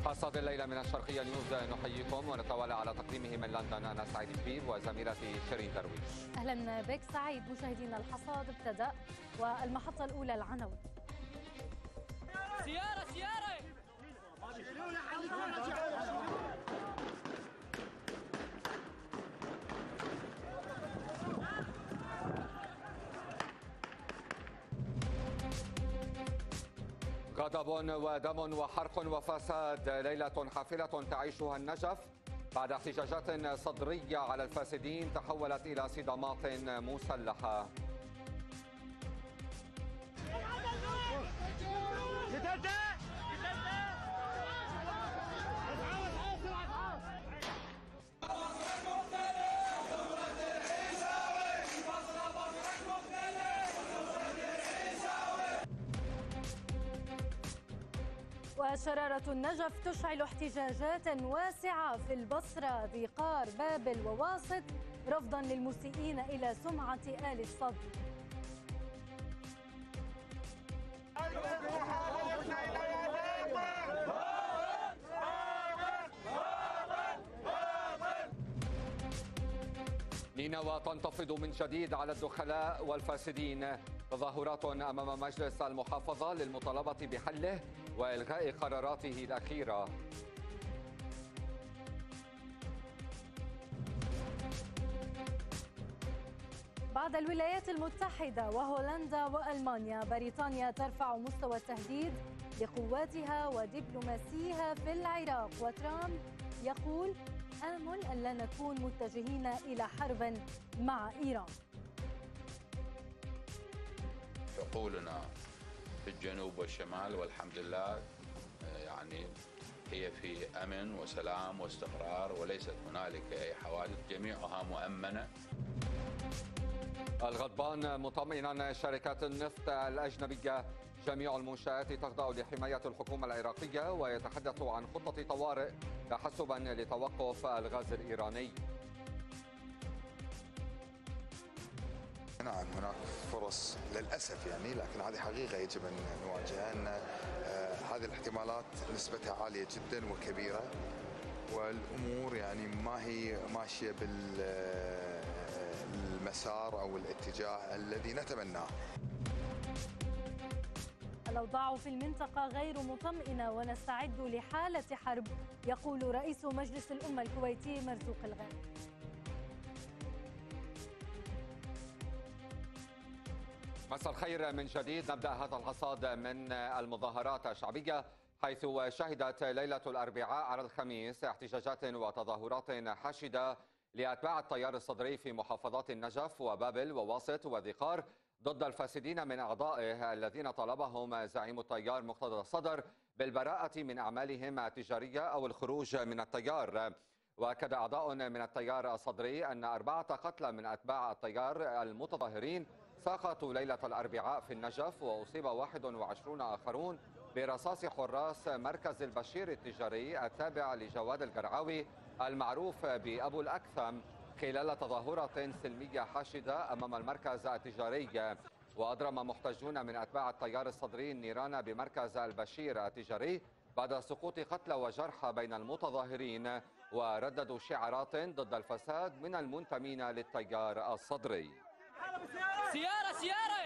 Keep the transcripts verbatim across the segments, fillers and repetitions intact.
حصاد الليلة من الشرقية نيوز نحييكم ونتوالى على تقديمه من لندن. أنا سعيد شبيب وزميلتي شيرين درويش. أهلا بك سعيد. مشاهدينا الحصاد ابتدأ والمحطة الأولى العناوين. سيارة سيارة غضب ودم وحرق وفساد، ليلة حافلة تعيشها النجف بعد احتجاجات صدرية على الفاسدين تحولت إلى صدامات مسلحة. وشرارة النجف تشعل احتجاجات واسعة في البصرة، ذقار، بابل وواسط، رفضا للمسيئين إلى سمعة آل الصدر. نينوى تنتفض من جديد على الدخلاء والفاسدين، تظاهرات أمام مجلس المحافظة للمطالبة بحله وإلغاء قراراته الأخيرة. بعد الولايات المتحدة وهولندا وألمانيا، بريطانيا ترفع مستوى التهديد لقواتها ودبلوماسيها في العراق، وترامب يقول آمل أن لا نكون متجهين إلى حرب مع إيران. عقولنا في الجنوب والشمال والحمد لله يعني هي في أمن وسلام واستقرار، وليست هنالك أي حوادث، جميعها مؤمنة. الغضبان مطمئنا شركات النفط الأجنبية، جميع المنشآت تخضع لحماية الحكومة العراقية، ويتحدث عن خطة طوارئ تحسبا لتوقف الغاز الإيراني. نعم هناك فرص للأسف يعني، لكن هذه حقيقة يجب أن نواجهها، أن هذه الاحتمالات نسبتها عالية جدا وكبيرة، والأمور يعني ما هي ماشية بالمسار أو الاتجاه الذي نتمناه. الأوضاع في المنطقة غير مطمئنة ونستعد لحالة حرب، يقول رئيس مجلس الأمة الكويتي مرزوق الغانم. مساء الخير من جديد. نبدأ هذا الحصاد من المظاهرات الشعبية، حيث شهدت ليلة الأربعاء على الخميس احتجاجات وتظاهرات حاشدة لأتباع التيار الصدري في محافظات النجف وبابل وواسط وذقار ضد الفاسدين من أعضائه الذين طلبهم زعيم التيار مقتدى الصدر بالبراءة من أعمالهم التجارية أو الخروج من التيار. وأكد أعضاء من التيار الصدري أن أربعة قتلى من أتباع التيار المتظاهرين سقطوا ليلة الأربعاء في النجف، وأصيب واحد وعشرون آخرون برصاص حراس مركز البشير التجاري التابع لجواد القرعاوي المعروف بأبو الأكثم خلال تظاهرة سلمية حاشدة أمام المركز التجاري. وأضرم محتجون من أتباع التيار الصدري النيران بمركز البشير التجاري بعد سقوط قتلى وجرحى بين المتظاهرين، ورددوا شعارات ضد الفساد من المنتمين للتيار الصدري. سيارة سيارة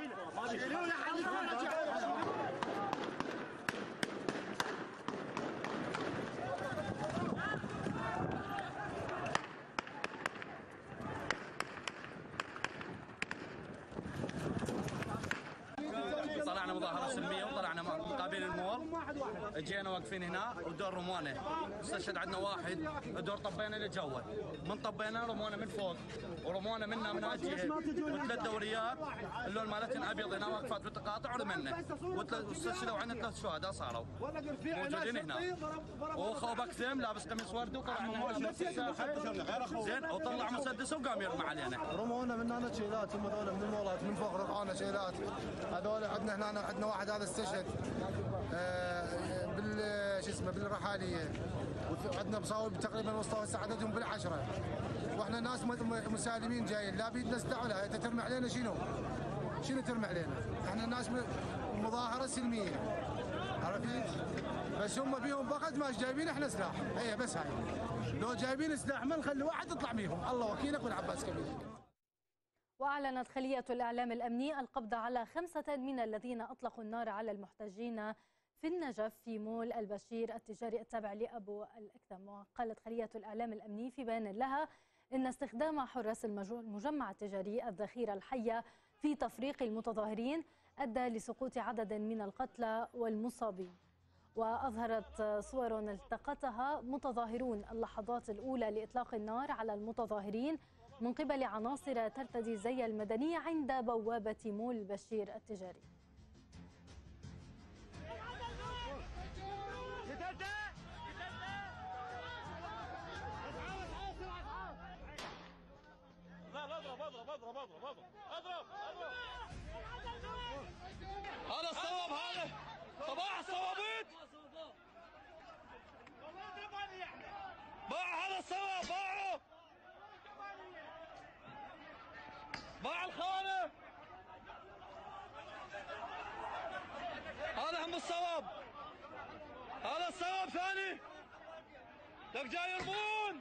طلعنا مظاهرة سلمية وطلعنا مقابل المول، جينا واقفين هنا ودور رمونا، استشهد عندنا واحد، دور طبينا لجوا، من طبينا رمونا من فوق ورمونا منا من هالجهة، وثلاث دوريات اللون مالتهم ابيض هنا واقفات بالتقاطع ورمنا، واستشهدوا عندنا ثلاث شهداء صاروا موجودين هنا، وخو بكثم لابس قميص وردي وطلع من الساحة زين وطلع مسدسه وقام يرمى علينا. رمونا من هنا شيلات، هم هذول من المولات من فوق رفعونا شيلات، هذول عندنا هنا عندنا واحد هذا استشهد آه بال شو اسمه بالرحاليه، وعندنا مصاوب تقريبا وصلوا عددهم بالعشره، واحنا ناس مسالمين جايين، لا بيدنا استعملها، انت ترمي علينا شنو؟ شنو ترمي علينا؟ احنا ناس مظاهره سلميه، عرفت؟ بس هم فيهم فقط ما جايبين احنا سلاح، هي بس هاي. لو جايبين سلاح ما نخلي واحد يطلع بيهم، الله وكيلك والعباس كبير. وأعلنت خلية الإعلام الأمني القبض على خمسة من الذين أطلقوا النار على المحتجين في النجف في مول البشير التجاري التابع لأبو الأكثم. وقالت خلية الإعلام الأمني في بيان لها إن استخدام حراس المجمع التجاري الذخيرة الحية في تفريق المتظاهرين أدى لسقوط عدد من القتلى والمصابين. وأظهرت صور التقطها متظاهرون اللحظات الأولى لإطلاق النار على المتظاهرين من قبل عناصر ترتدي زي المدني عند بوابة مول البشير التجاري. هذا الصواب، هذا صباح الصوابيط، باع هذا الصواب، باعه باع الخانة، هذا هم الصواب، هذا الصواب ثاني لك جاي يرمون.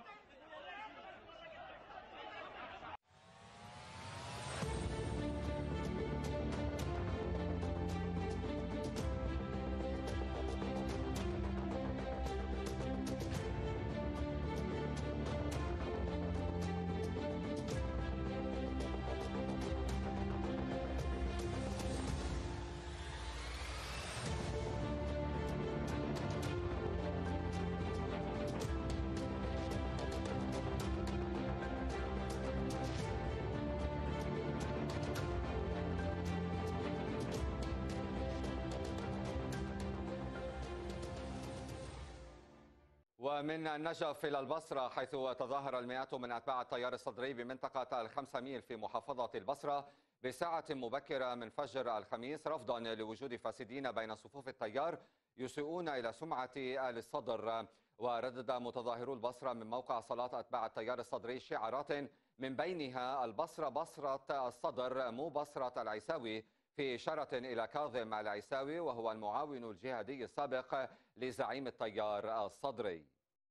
ومن النجف إلى البصرة، حيث تظاهر المئات من أتباع التيار الصدري بمنطقة الخمسة ميل في محافظة البصرة بساعة مبكرة من فجر الخميس رفضا لوجود فاسدين بين صفوف التيار يسيئون إلى سمعة آل الصدر. وردد متظاهرو البصرة من موقع صلاة أتباع التيار الصدري شعارات من بينها البصرة بصرة الصدر مو بصرة العيساوي، في إشارة إلى كاظم العيساوي وهو المعاون الجهادي السابق لزعيم التيار الصدري.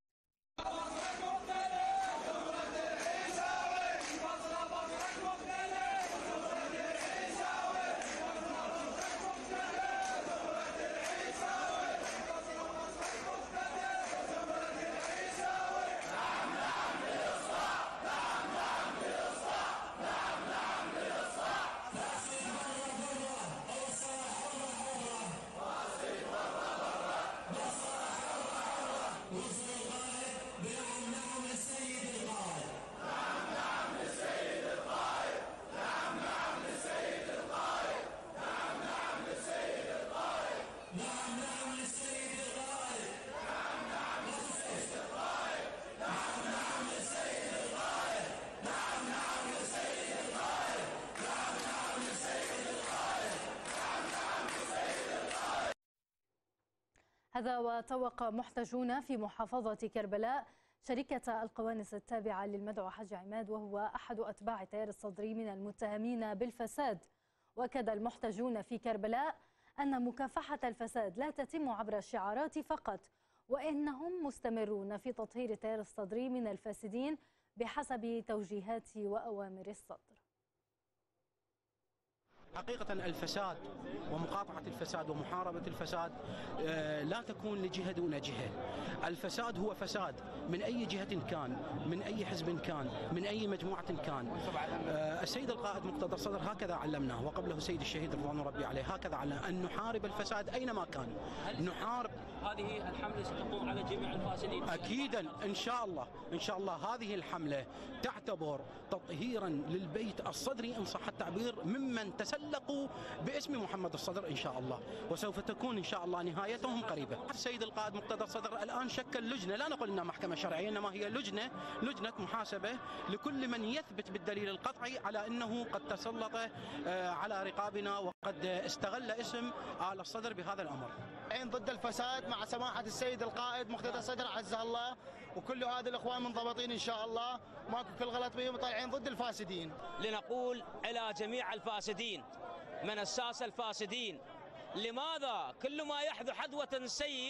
هذا وطوق محتجون في محافظة كربلاء شركة القوانص التابعة للمدعو حج عماد، وهو أحد أتباع التيار الصدري من المتهمين بالفساد. وأكد المحتجون في كربلاء أن مكافحة الفساد لا تتم عبر الشعارات فقط، وإنهم مستمرون في تطهير التيار الصدري من الفاسدين بحسب توجيهات وأوامر الصدر. حقيقة الفساد ومقاطعة الفساد ومحاربة الفساد لا تكون لجهة دون جهة. الفساد هو فساد من أي جهة كان، من أي حزب كان، من أي مجموعة كان. السيد القائد مقتدى الصدر هكذا علمنا، وقبله السيد الشهيد رضوان ربي عليه هكذا علمنا، أن نحارب الفساد أينما كان. نحارب. هذه الحملة ستقوم على جميع الفاسدين أكيدا إن شاء الله، إن شاء الله هذه الحملة تعتبر تطهيرا للبيت الصدري إن صح التعبير ممن تسلقوا باسم محمد الصدر إن شاء الله، وسوف تكون إن شاء الله نهايتهم قريبة. السيد القائد مقتدى الصدر الآن شكل لجنة، لا نقول إنها محكمة شرعية، إنما هي لجنة لجنة محاسبة لكل من يثبت بالدليل القطعي على أنه قد تسلط على رقابنا وقد استغل اسم آل الصدر بهذا الأمر. ضد الفساد مع سماحة السيد القائد مقتدى الصدر عزه الله، وكل هذا الإخوان منضبطين إن شاء الله، ماكو كل غلط بهم، طالعين ضد الفاسدين. لنقول إلى جميع الفاسدين من أساس الفاسدين، لماذا كل ما يحذو حذوة السيد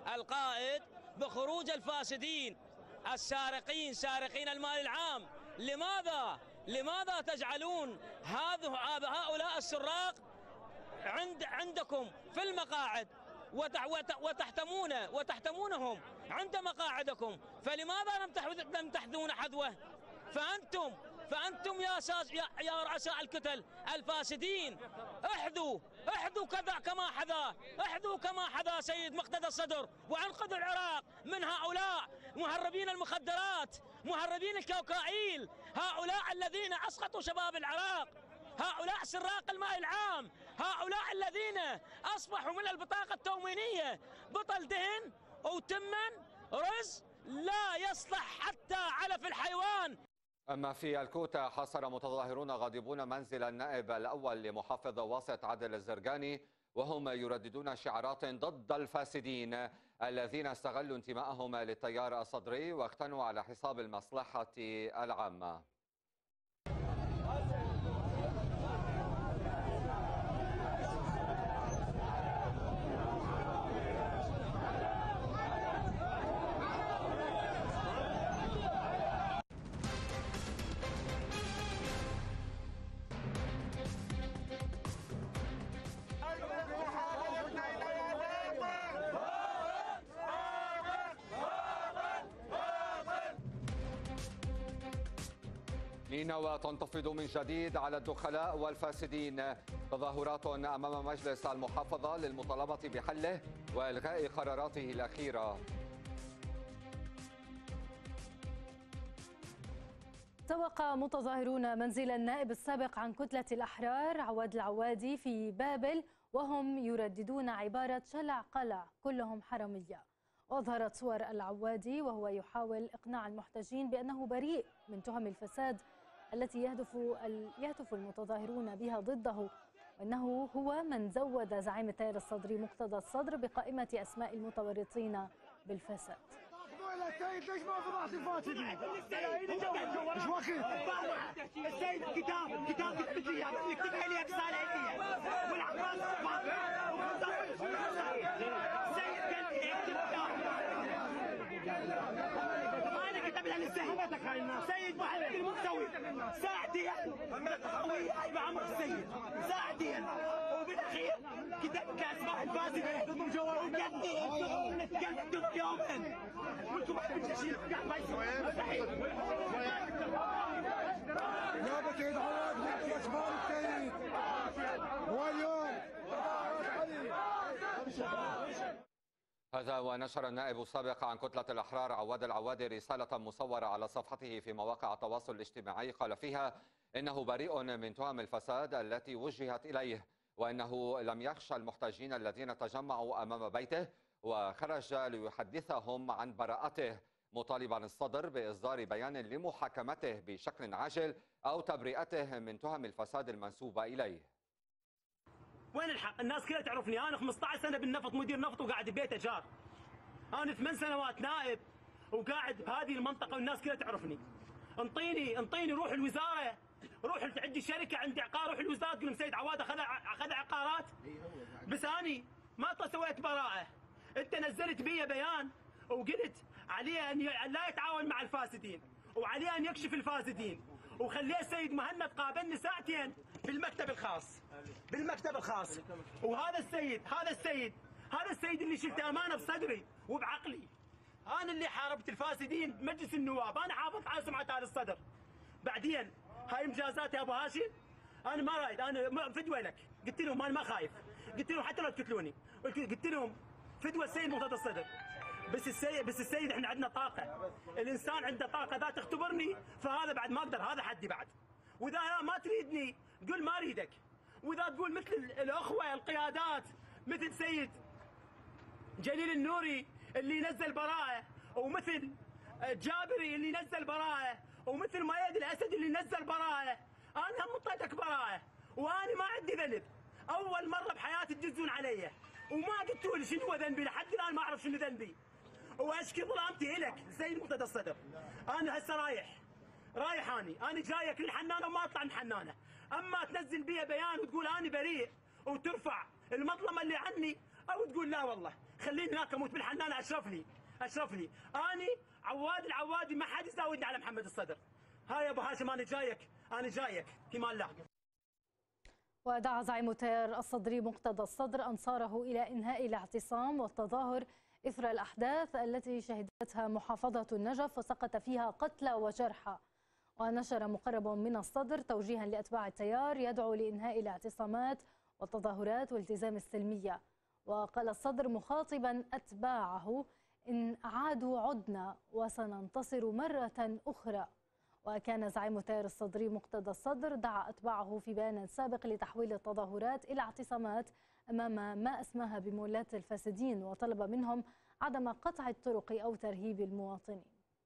القائد بخروج الفاسدين السارقين سارقين المال العام. لماذا لماذا تجعلون هؤلاء السراق عند عندكم في المقاعد وتحتمون وتحتمونهم عند مقاعدكم؟ فلماذا لم تحذون حذوه؟ فأنتم فأنتم يا يا رؤساء الكتل الفاسدين احذوا احذوا كذا كما حذا احذوا كما حذا سيد مقتدى الصدر، وانقذوا العراق من هؤلاء مهربين المخدرات، مهربين الكوكايين، هؤلاء الذين اسقطوا شباب العراق، هؤلاء سراق الماء العام، هؤلاء الذين اصبحوا من البطاقه التومينيه بطل دهن وتمن رز لا يصلح حتى علف الحيوان. أما في الكوتا، حاصر متظاهرون غاضبون منزل النائب الأول لمحافظ واسط عادل الزرقاني، وهم يرددون شعارات ضد الفاسدين الذين استغلوا انتمائهم للتيار الصدري واغتنوا على حساب المصلحة العامة. نينوى تنتفض من جديد على الدخلاء والفاسدين. تظاهرات أمام مجلس المحافظة للمطالبة بحله وإلغاء قراراته الأخيرة. توقع متظاهرون منزل النائب السابق عن كتلة الأحرار عواد العوادي في بابل، وهم يرددون عبارة شلع قلع كلهم حرامية. وأظهرت صور العوادي وهو يحاول إقناع المحتجين بأنه بريء من تهم الفساد التي يهدف يهتف المتظاهرون بها ضده، وأنه هو من زود زعيم التيار الصدري مقتدى الصدر بقائمة أسماء المتورطين بالفساد. السيد ليش ما فضحت الفاسدين؟ ايش وقت؟ السيد كتاب كتاب كتبت لي اياه، يكتبها لي رساله هديه والعباس السيد قال لي اكتب انا كتب لها للسيد سيد محمد المستوي ساعتين وياي بعمر السيد ساعتين، وبالاخير كتب كاسماء الفاسدين وقال لي قال يومين هذا ونشر النائب السابق عن كتلة الأحرار عواد العوادي رسالة مصورة على صفحته في مواقع التواصل الاجتماعي قال فيها إنه بريء من تهم الفساد التي وجهت إليه، وإنه لم يخشى المحتجين الذين تجمعوا أمام بيته وخرج ليحدثهم عن براءته، مطالبا الصدر بإصدار بيان لمحاكمته بشكل عاجل أو تبرئته من تهم الفساد المنسوبة إليه. وين الحق؟ الناس كلها تعرفني، أنا خمسة عشر سنة بالنفط مدير نفط وقاعد ببيت أجار. أنا ثمان سنوات نائب وقاعد بهذه المنطقة والناس كلها تعرفني. انطيني انطيني روح الوزارة، روح عندي شركة عندي عقار، روح الوزارة تقول سيد عواد أخذ أخذ عقارات. بس أنا ما سويت براءة. أنت نزلت بي بيان وقلت عليه أن لا يتعاون مع الفاسدين وعليه أن يكشف الفاسدين، وخليه السيد مهند قابلني ساعتين بالمكتب الخاص بالمكتب الخاص وهذا السيد هذا السيد هذا السيد اللي شلت امانه بصدري وبعقلي. انا اللي حاربت الفاسدين بمجلس النواب، انا حافظ على سمعه هذا الصدر. بعدين هاي مجازات يا ابو هاشم، انا ما رايد، انا فدوه لك، قلت لهم انا ما خايف، قلت لهم حتى لو تقتلوني، قلت لهم فدوه السيد مقتدى الصدر. بس السيد بس السيد احنا عندنا طاقه، الانسان عنده طاقه، اذا تختبرني فهذا بعد ما اقدر، هذا حدي بعد. واذا ما تريدني قل ما اريدك، واذا تقول مثل الاخوه القيادات مثل سيد جليل النوري اللي نزل براءه، ومثل جابري اللي نزل براءه، ومثل مؤيد الاسد اللي نزل براءه، انا هم اعطيتك براءه وانا ما عندي ذنب. اول مره بحياتي تدزون علي وما قلتوا لي شنو ذنبي، لحد الان ما اعرف شنو ذنبي، واشكي ظلامتي الك سيد مقتدى الصدر. انا هسه رايح رايح اني انا جايك للحنانه وما اطلع من حنانه، اما تنزل بي بيان وتقول انا بريء وترفع المظلمه اللي عني، او تقول لا والله خليني هناك اموت بالحنانه اشرف لي اشرف لي. اني عواد العوادي ما حد يساويني على محمد الصدر. هاي يا ابو هاشم انا جايك انا جايك في مال الله. ودعا زعيم التيار الصدري مقتدى الصدر أنصاره إلى إنهاء الاعتصام والتظاهر إثر الأحداث التي شهدتها محافظة النجف وسقط فيها قتلى وجرحى. ونشر مقرب من الصدر توجيها لأتباع التيار يدعو لإنهاء الاعتصامات والتظاهرات والتزام السلمية. وقال الصدر مخاطبا أتباعه: إن عادوا عدنا وسننتصر مرة أخرى. وكان زعيم التيار الصدري مقتدى الصدر دعا أتباعه في بيان سابق لتحويل التظاهرات إلى اعتصامات أمام ما أسماها بمولات الفاسدين، وطلب منهم عدم قطع الطرق أو ترهيب المواطنين.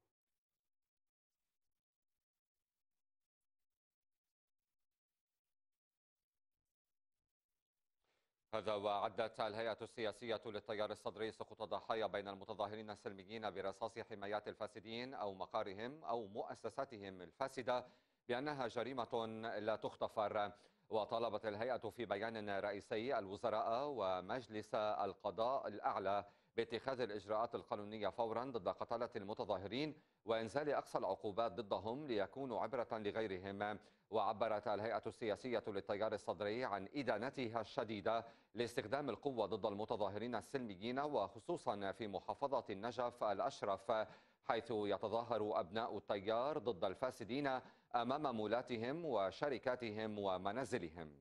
هذا وعدت الهيئة السياسية للتيار الصدري سقوط ضحايا بين المتظاهرين السلميين برصاص حمايات الفاسدين أو مقارهم أو مؤسساتهم الفاسدة بأنها جريمة لا تغتفر. وطالبت الهيئة في بيان رئيسي الوزراء ومجلس القضاء الأعلى باتخاذ الإجراءات القانونية فورا ضد قتلة المتظاهرين وإنزال أقصى العقوبات ضدهم ليكونوا عبرة لغيرهم. وعبرت الهيئة السياسية للتيار الصدري عن إدانتها الشديدة لاستخدام القوة ضد المتظاهرين السلميين وخصوصا في محافظة النجف الأشرف، حيث يتظاهر أبناء التيار ضد الفاسدين أمام مولاتهم وشركاتهم ومنازلهم.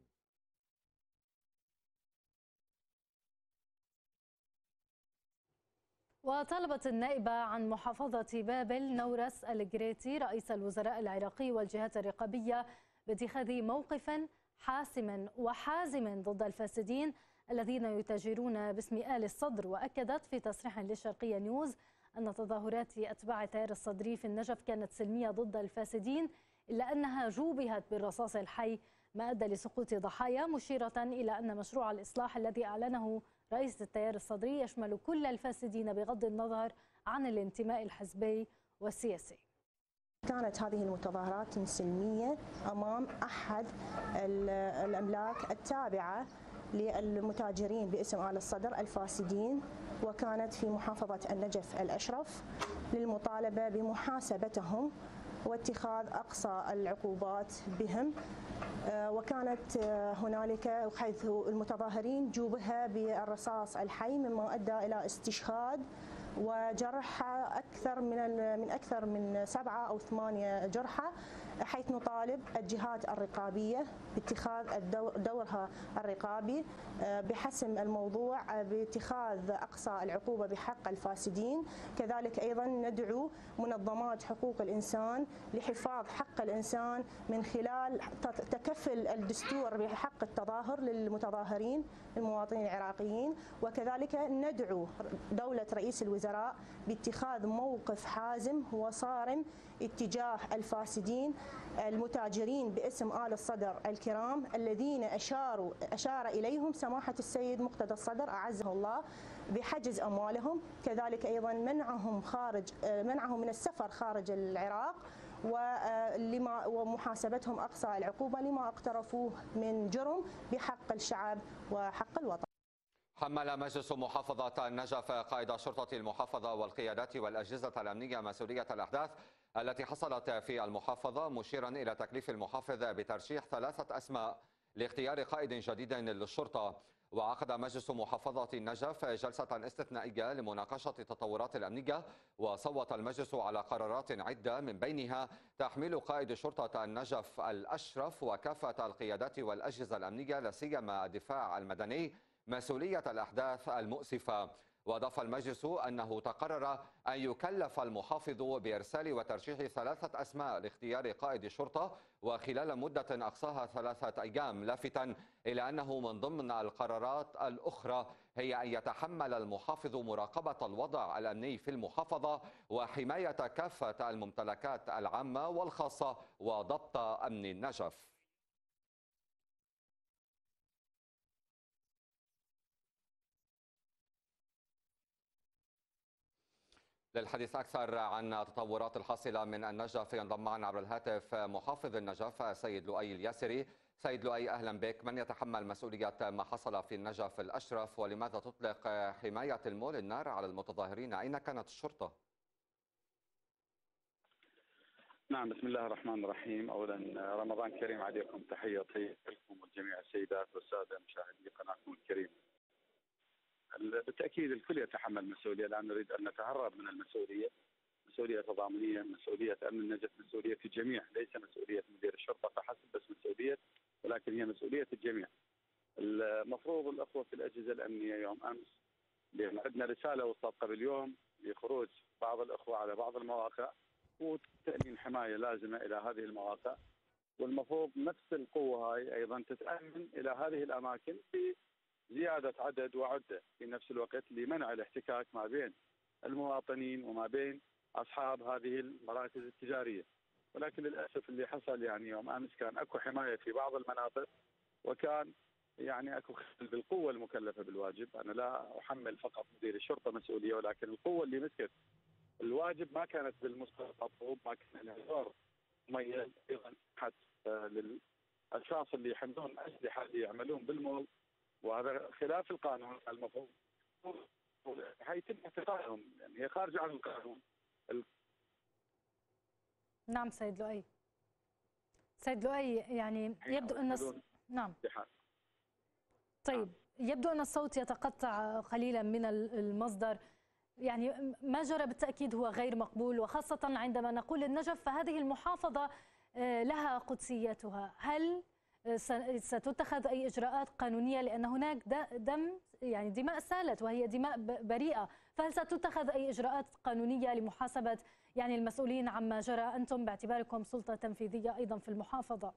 وطلبت النائبة عن محافظة بابل نورس الجريتي رئيس الوزراء العراقي والجهات الرقابية باتخاذ موقف حاسم وحازم ضد الفاسدين الذين يتاجرون باسم آل الصدر. وأكدت في تصريح للشرقية نيوز أن تظاهرات أتباع التيار الصدري في النجف كانت سلمية ضد الفاسدين، إلا أنها جوبهت بالرصاص الحي ما أدى لسقوط ضحايا، مشيرة إلى أن مشروع الإصلاح الذي أعلنه رئيس التيار الصدري يشمل كل الفاسدين بغض النظر عن الانتماء الحزبي والسياسي. كانت هذه المتظاهرات سلمية أمام أحد الأملاك التابعة للمتاجرين باسم آل الصدر الفاسدين، وكانت في محافظة النجف الأشرف للمطالبة بمحاسبتهم واتخاذ أقصى العقوبات بهم. وكانت هنالك حيث المتظاهرين جوبها بالرصاص الحي مما أدى إلى استشهاد وجرح أكثر من من أكثر من سبعة أو ثمانية جرحى، حيث نطالب الجهات الرقابية باتخاذ دورها الرقابي بحسم الموضوع باتخاذ أقصى العقوبة بحق الفاسدين. كذلك أيضا ندعو منظمات حقوق الإنسان لحفاظ حق الإنسان من خلال تكفل الدستور بحق التظاهر للمتظاهرين المواطنين العراقيين. وكذلك ندعو دولة رئيس الوزراء باتخاذ موقف حازم وصارم اتجاه الفاسدين المتاجرين باسم آل الصدر الكرام الذين أشاروا أشار إليهم سماحة السيد مقتدى الصدر أعزه الله بحجز أموالهم، كذلك أيضا منعهم خارج منعهم من السفر خارج العراق ولما ومحاسبتهم أقصى العقوبة لما اقترفوه من جرم بحق الشعب وحق الوطن. حمل مجلس محافظة النجف قائد شرطة المحافظة والقيادات والأجهزة الأمنية مسؤولية الأحداث التي حصلت في المحافظة، مشيرا إلى تكليف المحافظ بترشيح ثلاثة أسماء لاختيار قائد جديد للشرطة. وعقد مجلس محافظة النجف جلسة استثنائية لمناقشة التطورات الأمنية، وصوت المجلس على قرارات عدة من بينها تحميل قائد شرطة النجف الأشرف وكافة القيادات والأجهزة الأمنية لا سيما الدفاع المدني مسؤولية الأحداث المؤسفة. وأضاف المجلس أنه تقرر أن يكلف المحافظ بإرسال وترشيح ثلاثة أسماء لاختيار قائد الشرطة وخلال مدة أقصاها ثلاثة أيام، لافتا إلى أنه من ضمن القرارات الأخرى هي أن يتحمل المحافظ مراقبة الوضع الأمني في المحافظة وحماية كافة الممتلكات العامة والخاصة وضبط أمن النجف. للحديث أكثر عن التطورات الحاصلة من النجف ينضم معنا عبر الهاتف محافظ النجف سيد لؤي الياسري. سيد لؤي أهلا بك. من يتحمل مسؤولية ما حصل في النجف الأشرف ولماذا تطلق حماية المول النار على المتظاهرين؟ أين كانت الشرطة؟ نعم، بسم الله الرحمن الرحيم. أولا رمضان كريم عليكم، تحية طيبة لكم وجميع السيدات والسادة مشاهدي قناتكم الكريمة. بالتأكيد الكل يتحمل مسؤولية، لا نريد أن نتهرب من المسؤولية. مسؤولية تضامنية، مسؤولية أمن النجف، مسؤولية الجميع، ليس مسؤولية مدير الشرطة فحسب بس مسؤولية، ولكن هي مسؤولية الجميع. المفروض الأخوة في الأجهزة الأمنية يوم أمس، لأن عندنا رسالة وصلت قبل يوم لخروج بعض الأخوة على بعض المواقع وتأمين حماية لازمة إلى هذه المواقع، والمفروض نفس القوة هاي أيضا تتأمن إلى هذه الأماكن بزيادة عدد وعدة في نفس الوقت لمنع الاحتكاك ما بين المواطنين وما بين أصحاب هذه المراكز التجارية. ولكن للأسف اللي حصل يعني يوم أمس كان أكو حماية في بعض المناطق، وكان يعني أكو خلل بالقوة المكلفة بالواجب. أنا لا أحمل فقط مدير الشرطة مسؤولية، ولكن القوة اللي مسكت الواجب ما كانت بالمستوى المطلوب، ما كان لها دور مميز ايضا حتى للاشخاص اللي يحملون اسلحه اللي يعملون بالمول، وهذا خلاف القانون. المفروض حيتم اعتقالهم، يعني هي خارجه عن القانون. نعم سيد لؤي. سيد لؤي يعني يبدو ان الص... نعم طيب يبدو ان الصوت يتقطع قليلا من المصدر. يعني ما جرى بالتأكيد هو غير مقبول، وخاصة عندما نقول النجف فهذه المحافظة لها قدسيتها. هل ستتخذ أي إجراءات قانونية؟ لأن هناك دم يعني دماء سالت وهي دماء بريئة، فهل ستتخذ أي إجراءات قانونية لمحاسبة يعني المسؤولين عما جرى، أنتم باعتباركم سلطة تنفيذية أيضا في المحافظة؟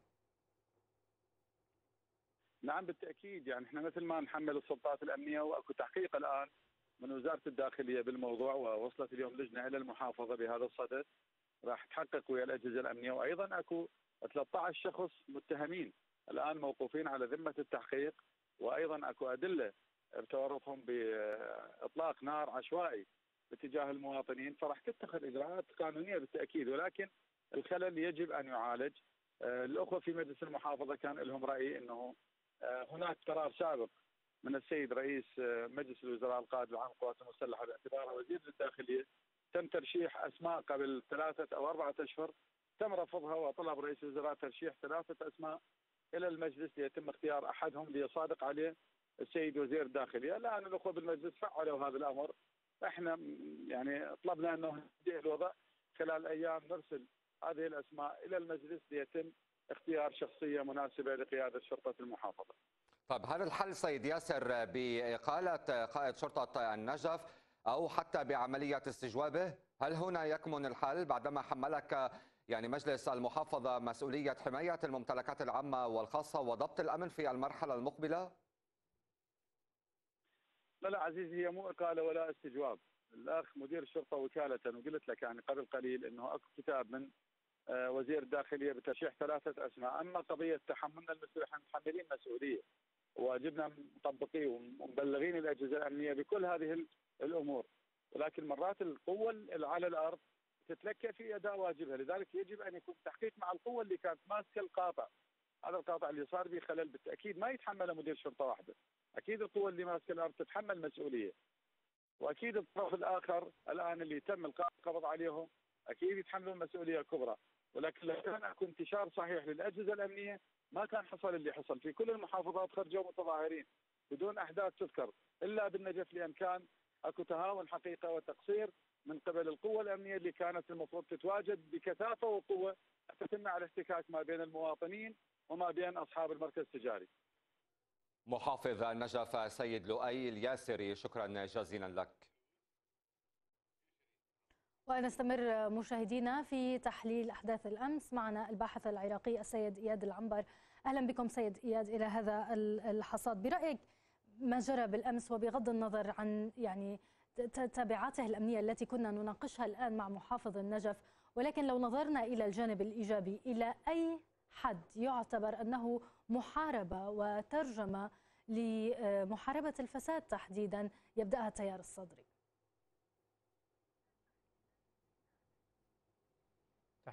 نعم بالتأكيد، يعني احنا مثل ما نحمل السلطات الأمنية، وأكو تحقيق الآن من وزارة الداخلية بالموضوع، ووصلت اليوم لجنة إلى المحافظة بهذا الصدد راح تحقق ويا الأجهزة الأمنية. وأيضا أكو ثلاثة عشر شخص متهمين الآن موقوفين على ذمة التحقيق، وأيضا أكو أدلة بتورطهم بإطلاق نار عشوائي باتجاه المواطنين، فراح تتخذ إجراءات قانونية بالتأكيد. ولكن الخلل يجب أن يعالج. الأخوة في مجلس المحافظة كان لهم رأي أنه هناك قرار سابق من السيد رئيس مجلس الوزراء القائد العام للقوات المسلحه باعتباره وزير للداخليه، تم ترشيح اسماء قبل ثلاثه او اربعه اشهر، تم رفضها وطلب رئيس الوزراء ترشيح ثلاثه اسماء الى المجلس ليتم اختيار احدهم ليصادق عليه السيد وزير الداخليه. الان الاخوه بالمجلس فعلوا هذا الامر. احنا يعني طلبنا انه يهدئ الوضع خلال ايام، نرسل هذه الاسماء الى المجلس ليتم اختيار شخصيه مناسبه لقياده شرطه المحافظه. طيب هل الحل سيد ياسر بإقالة قائد شرطة النجف أو حتى بعملية استجوابه؟ هل هنا يكمن الحل بعدما حملك يعني مجلس المحافظة مسؤولية حماية الممتلكات العامة والخاصة وضبط الأمن في المرحلة المقبلة؟ لا لا عزيزي، هي مو إقالة ولا استجواب. الأخ مدير الشرطة وكالة، وقلت لك يعني قبل قليل أنه أكو كتاب من وزير الداخلية بترشيح ثلاثة أسماء. أما قضية تحملنا المسؤولية، احنا متحملين مسؤولية واجبنا مطبقين ومبلغين الأجهزة الأمنية بكل هذه الأمور، ولكن مرات القوة اللي على الأرض تتلكى في أداء واجبها. لذلك يجب أن يكون تحقيق مع القوة اللي كانت ماسكة القاطع. هذا القاطع اللي صار به خلل بالتأكيد ما يتحمله مدير شرطة واحدة، أكيد القوة اللي ماسكة الأرض تتحمل مسؤولية، وأكيد الطرف الآخر الآن اللي تم القبض عليهم أكيد يتحملون مسؤولية كبرى. ولكن لو كان اكو انتشار صحيح للأجهزة الأمنية ما كان حصل اللي حصل. في كل المحافظات خرجوا متظاهرين بدون أحداث تذكر، إلا بالنجف لأن كان اكو تهاون حقيقة وتقصير من قبل القوة الأمنية اللي كانت المفروض تتواجد بكثافة وقوة حتى تمنع الاحتكاك ما بين المواطنين وما بين أصحاب المركز التجاري. محافظ النجف سيد لؤي الياسري، شكرا جزيلا لك. ونستمر مشاهدينا في تحليل أحداث الأمس. معنا الباحث العراقي السيد إياد العنبر. أهلا بكم سيد إياد إلى هذا الحصاد. برأيك ما جرى بالأمس وبغض النظر عن يعني تبعاته الأمنية التي كنا نناقشها الآن مع محافظ النجف، ولكن لو نظرنا إلى الجانب الإيجابي، إلى أي حد يعتبر أنه محاربة وترجمة لمحاربة الفساد تحديدا يبدأها التيار الصدري؟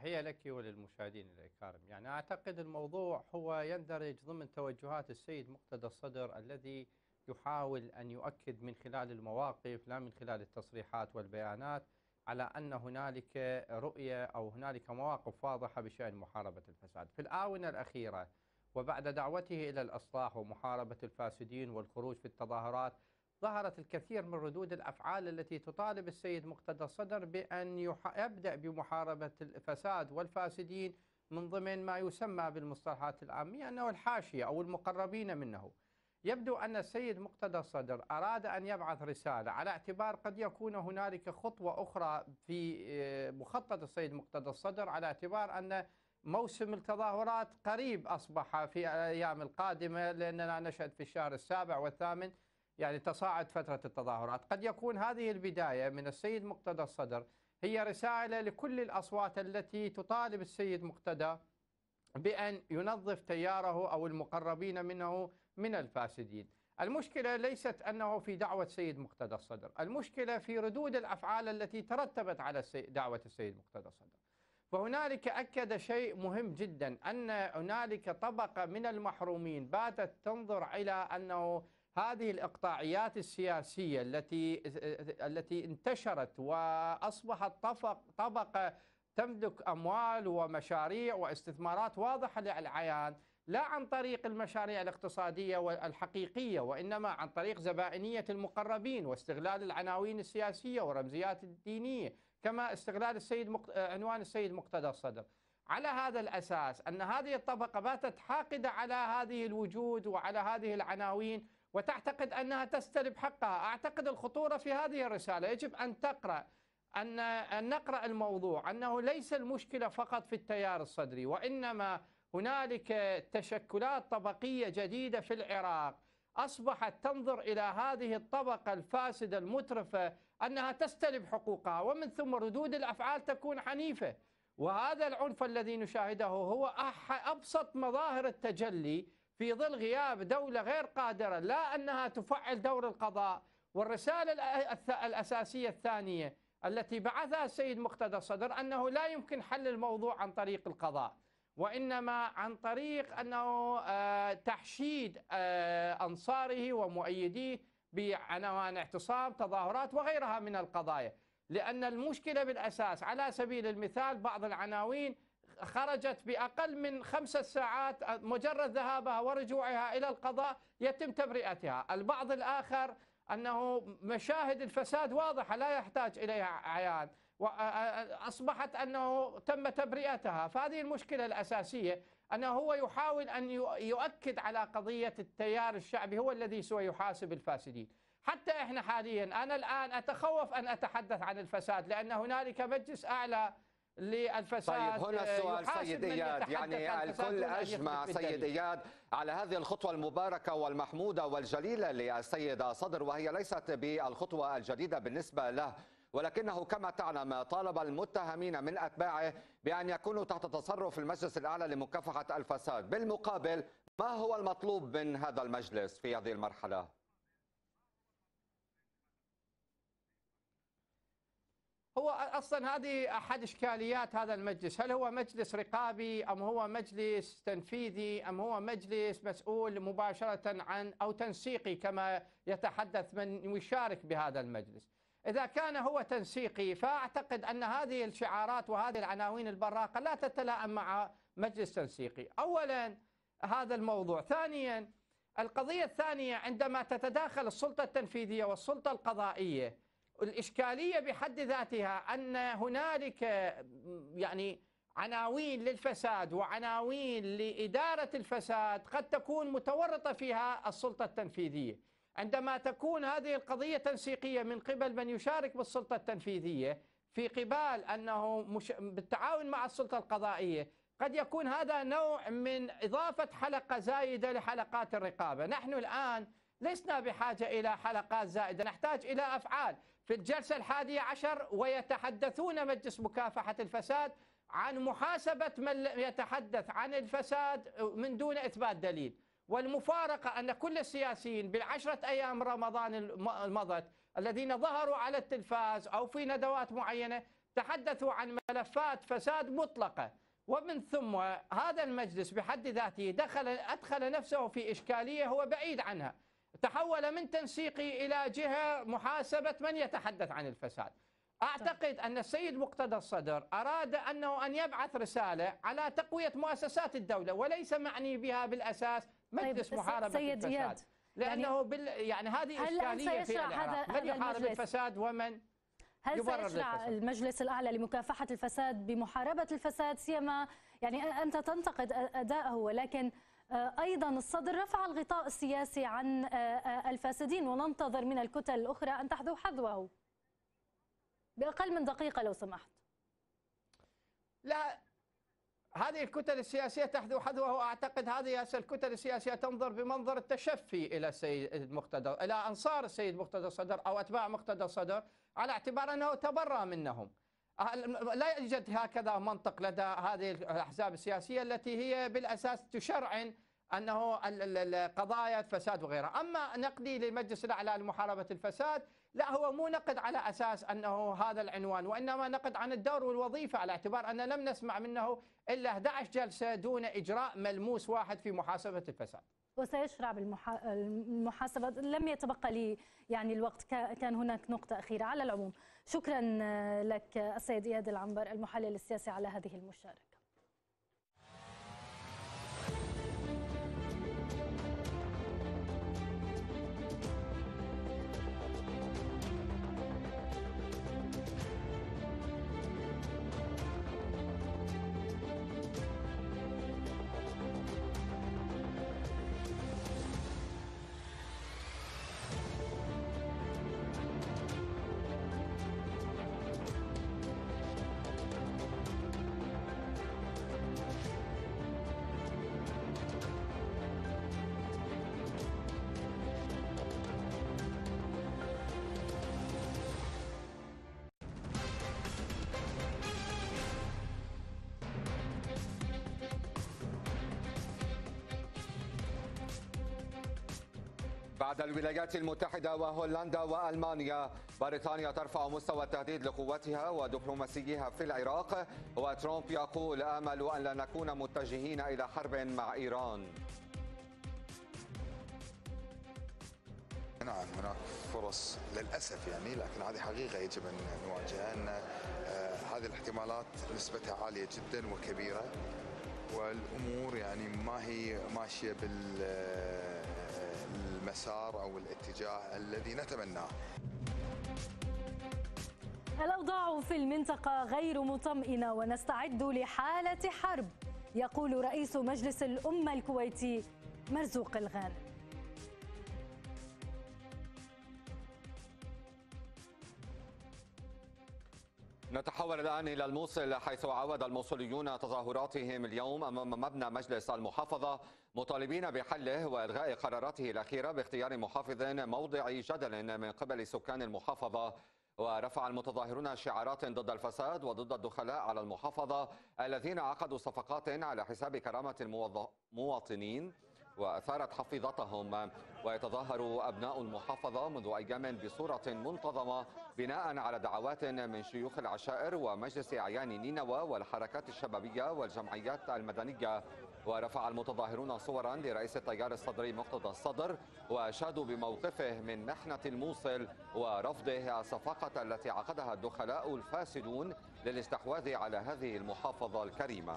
تحية لك وللمشاهدين الكرام. يعني أعتقد الموضوع هو يندرج ضمن توجهات السيد مقتدى الصدر الذي يحاول أن يؤكد من خلال المواقف لا من خلال التصريحات والبيانات على أن هنالك رؤية أو هنالك مواقف واضحة بشأن محاربة الفساد. في الآونة الأخيرة وبعد دعوته إلى الإصلاح ومحاربة الفاسدين والخروج في التظاهرات، ظهرت الكثير من ردود الأفعال التي تطالب السيد مقتدى الصدر بأن يبدأ بمحاربة الفساد والفاسدين من ضمن ما يسمى بالمصطلحات العامية أنه الحاشية أو المقربين منه. يبدو أن السيد مقتدى الصدر أراد أن يبعث رسالة على اعتبار قد يكون هنالك خطوة أخرى في مخطط السيد مقتدى الصدر، على اعتبار أن موسم التظاهرات قريب أصبح في الأيام القادمة، لأننا نشهد في الشهر السابع والثامن يعني تصاعد فترة التظاهرات. قد يكون هذه البداية من السيد مقتدى الصدر هي رسالة لكل الأصوات التي تطالب السيد مقتدى بأن ينظف تياره أو المقربين منه من الفاسدين. المشكلة ليست أنه في دعوة السيد مقتدى الصدر، المشكلة في ردود الأفعال التي ترتبت على دعوة السيد مقتدى الصدر. فهنالك أكد شيء مهم جدا، أن هنالك طبقة من المحرومين باتت تنظر إلى أنه هذه الإقطاعيات السياسية التي التي انتشرت وأصبحت طبقة تملك أموال ومشاريع واستثمارات واضحة للعيان، لا عن طريق المشاريع الاقتصادية والحقيقية، وإنما عن طريق زبائنية المقربين واستغلال العناوين السياسية ورمزيات الدينية، كما استغلال السيد مقت... عنوان السيد مقتدى الصدر. على هذا الأساس أن هذه الطبقة باتت حاقدة على هذه الوجود وعلى هذه العناوين وتعتقد أنها تستلب حقها. أعتقد الخطورة في هذه الرسالة يجب أن تقرأ أن, أن نقرأ الموضوع أنه ليس المشكلة فقط في التيار الصدري، وإنما هنالك تشكلات طبقية جديدة في العراق أصبحت تنظر إلى هذه الطبقة الفاسدة المترفة أنها تستلب حقوقها، ومن ثم ردود الأفعال تكون عنيفة. وهذا العنف الذي نشاهده هو أبسط مظاهر التجلي في ظل غياب دولة غير قادرة لا أنها تفعل دور القضاء. والرسالة الأساسية الثانية التي بعثها السيد مقتدى الصدر أنه لا يمكن حل الموضوع عن طريق القضاء، وإنما عن طريق أنه تحشيد أنصاره ومؤيديه بعنوان اعتصام، تظاهرات وغيرها من القضايا. لأن المشكلة بالأساس على سبيل المثال بعض العناوين خرجت بأقل من خمسة ساعات، مجرد ذهابها ورجوعها إلى القضاء يتم تبرئتها. البعض الآخر أنه مشاهد الفساد واضحة لا يحتاج إليها عيان، وأصبحت أنه تم تبرئتها. فهذه المشكلة الأساسية، أنه هو يحاول أن يؤكد على قضية التيار الشعبي هو الذي سيحاسب الفاسدين. حتى إحنا حاليا أنا الآن أتخوف أن أتحدث عن الفساد، لأن هنالك مجلس أعلى للفساد. طيب هنا السؤال سيد إياد، يعني الكل أجمع سيد إياد على هذه الخطوة المباركة والمحمودة والجليلة للسيد صدر، وهي ليست بالخطوة الجديدة بالنسبة له، ولكنه كما تعلم طالب المتهمين من أتباعه بأن يكونوا تحت تصرف المجلس الأعلى لمكافحة الفساد. بالمقابل ما هو المطلوب من هذا المجلس في هذه المرحلة؟ هو أصلا هذه أحد إشكاليات هذا المجلس، هل هو مجلس رقابي أم هو مجلس تنفيذي أم هو مجلس مسؤول مباشرة عن أو تنسيقي كما يتحدث من يشارك بهذا المجلس؟ إذا كان هو تنسيقي فأعتقد أن هذه الشعارات وهذه العناوين البراقة لا تتلائم مع مجلس تنسيقي. أولا هذا الموضوع. ثانيا القضية الثانية، عندما تتداخل السلطة التنفيذية والسلطة القضائية، الإشكالية بحد ذاتها أن هنالك يعني عناوين للفساد وعناوين لإدارة الفساد قد تكون متورطة فيها السلطة التنفيذية. عندما تكون هذه القضية تنسيقية من قبل من يشارك بالسلطة التنفيذية في قبال أنه مش بالتعاون مع السلطة القضائية، قد يكون هذا نوع من إضافة حلقة زائدة لحلقات الرقابة. نحن الآن لسنا بحاجة إلى حلقات زائدة، نحتاج إلى أفعال. في الجلسة الحادية عشر ويتحدثون مجلس مكافحة الفساد عن محاسبة من يتحدث عن الفساد من دون إثبات دليل. والمفارقة أن كل السياسيين بالعشرة أيام رمضان المضت الذين ظهروا على التلفاز أو في ندوات معينة تحدثوا عن ملفات فساد مطلقة، ومن ثم هذا المجلس بحد ذاته دخل أدخل نفسه في إشكالية هو بعيد عنها، تحول من تنسيقي إلى جهة محاسبة من يتحدث عن الفساد. أعتقد أن السيد مقتدى الصدر أراد أنه أن يبعث رسالة على تقوية مؤسسات الدولة، وليس معني بها بالأساس مجلس طيب محاربة الفساد، إياد. لأنه يعني, بال يعني هذه إشكالية في العراق. من يحارب الفساد ومن هل سيشرع المجلس الأعلى لمكافحة الفساد بمحاربة الفساد، سيما يعني أنت تنتقد أداءه، ولكن أيضا الصدر رفع الغطاء السياسي عن الفاسدين، وننتظر من الكتل الأخرى أن تحذو حذوه بأقل من دقيقة لو سمحت. لا، هذه الكتل السياسية تحذو حذوه. أعتقد هذه الكتل السياسية تنظر بمنظر التشفي إلى السيد مقتدى، إلى أنصار السيد مقتدى الصدر أو أتباع مقتدى الصدر، على اعتبار أنه تبرأ منهم. لا يوجد هكذا منطق لدى هذه الأحزاب السياسية التي هي بالأساس تشرعن أنه قضايا فساد وغيرها. أما نقدي للمجلس الأعلى لمحاربة الفساد، لا، هو مو نقد على أساس أنه هذا العنوان، وإنما نقد عن الدور والوظيفة، على اعتبار أن لم نسمع منه إلا أحد عشر جلسة دون إجراء ملموس واحد في محاسبة الفساد. وسيشرع بالمحاسبة. لم يتبقى لي يعني الوقت، كان هناك نقطة أخيرة. على العموم شكرا لك السيد إياد العنبر المحلل السياسي على هذه المشاركة. بعد الولايات المتحدة وهولندا وألمانيا، بريطانيا ترفع مستوى التهديد لقوتها ودبلوماسيها في العراق، وترامب يقول آمل أن لا نكون متجهين إلى حرب مع إيران. نعم، هناك فرص للأسف يعني، لكن هذه حقيقة يجب أن نواجهها، أن هذه الاحتمالات نسبتها عالية جدا وكبيرة، والأمور يعني ما هي ماشية بالمسار أو الاتجاه الذي نتمناه. الأوضاع في المنطقة غير مطمئنة ونستعد لحالة حرب، يقول رئيس مجلس الأمة الكويتي مرزوق الغانم. نتحول الآن إلى الموصل، حيث عاود الموصليون تظاهراتهم اليوم أمام مبنى مجلس المحافظة مطالبين بحله وإلغاء قراراته الأخيرة باختيار محافظ موضع جدل من قبل سكان المحافظة. ورفع المتظاهرون شعارات ضد الفساد وضد الدخلاء على المحافظة الذين عقدوا صفقات على حساب كرامة المواطنين وأثارت حفيظتهم. ويتظاهر أبناء المحافظة منذ أيام بصورة منتظمة بناء على دعوات من شيوخ العشائر ومجلس أعيان نينوى والحركات الشبابية والجمعيات المدنية. ورفع المتظاهرون صورا لرئيس التيار الصدري مقتدى الصدر وأشادوا بموقفه من محنة الموصل ورفضه الصفقة التي عقدها الدخلاء الفاسدون للاستحواذ على هذه المحافظة الكريمة.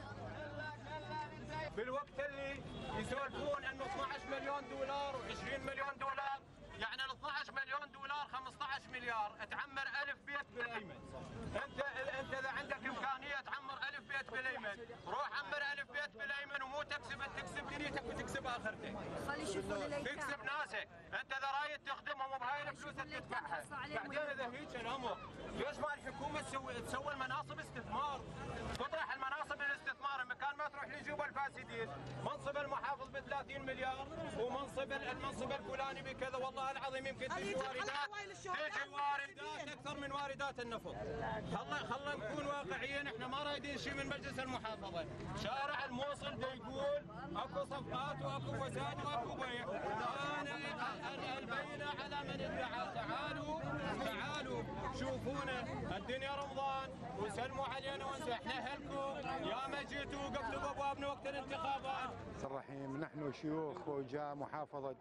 في الوقت اللي يسولفون انه اثنعش مليون دولار و20 مليون دولار، يعني ال اثنعش مليون دولار خمسطعش مليار تعمر ألف بيت بالايمن. انت انت اذا عندك امكانيه تعمر ألف بيت بالايمن، روح عمر ألف بيت بالايمن ومو تكسب تكسب دنيتك وتكسب اخرتك. خلي يشوفون تكسب ناسك، انت اذا رايد تخدمهم وبهاي الفلوس تدفعها. بعدين اذا هيك الامر، ليش ما الحكومه تسوي تسوي المناصب استثمار؟ تطرح المناصب للاستثمار، مكان ما تروح لجوب الفاسدين، منصب المحافظ ب ثلاثين مليار ومنصب المنصب الفلاني بكذا، والله العظيم يمكن تجي واردات تجي واردات اكثر من واردات النفط. خلنا خلنا نكون واقعيين، احنا ما رايدين شيء من مجلس المحافظه. شارع الموصل بيقول اكو صفقات واكو فساد واكو بيع. انا البينه على من ادعى. تعالوا تعالوا شوفونا الدنيا طيبين يا رمضان وسلموا علينا ونسحنا اهلكم يا ما جيتوا وقفتوا بابوابنا وقت الانتخابات. الرحيم، نحن شيوخ وجاء محافظة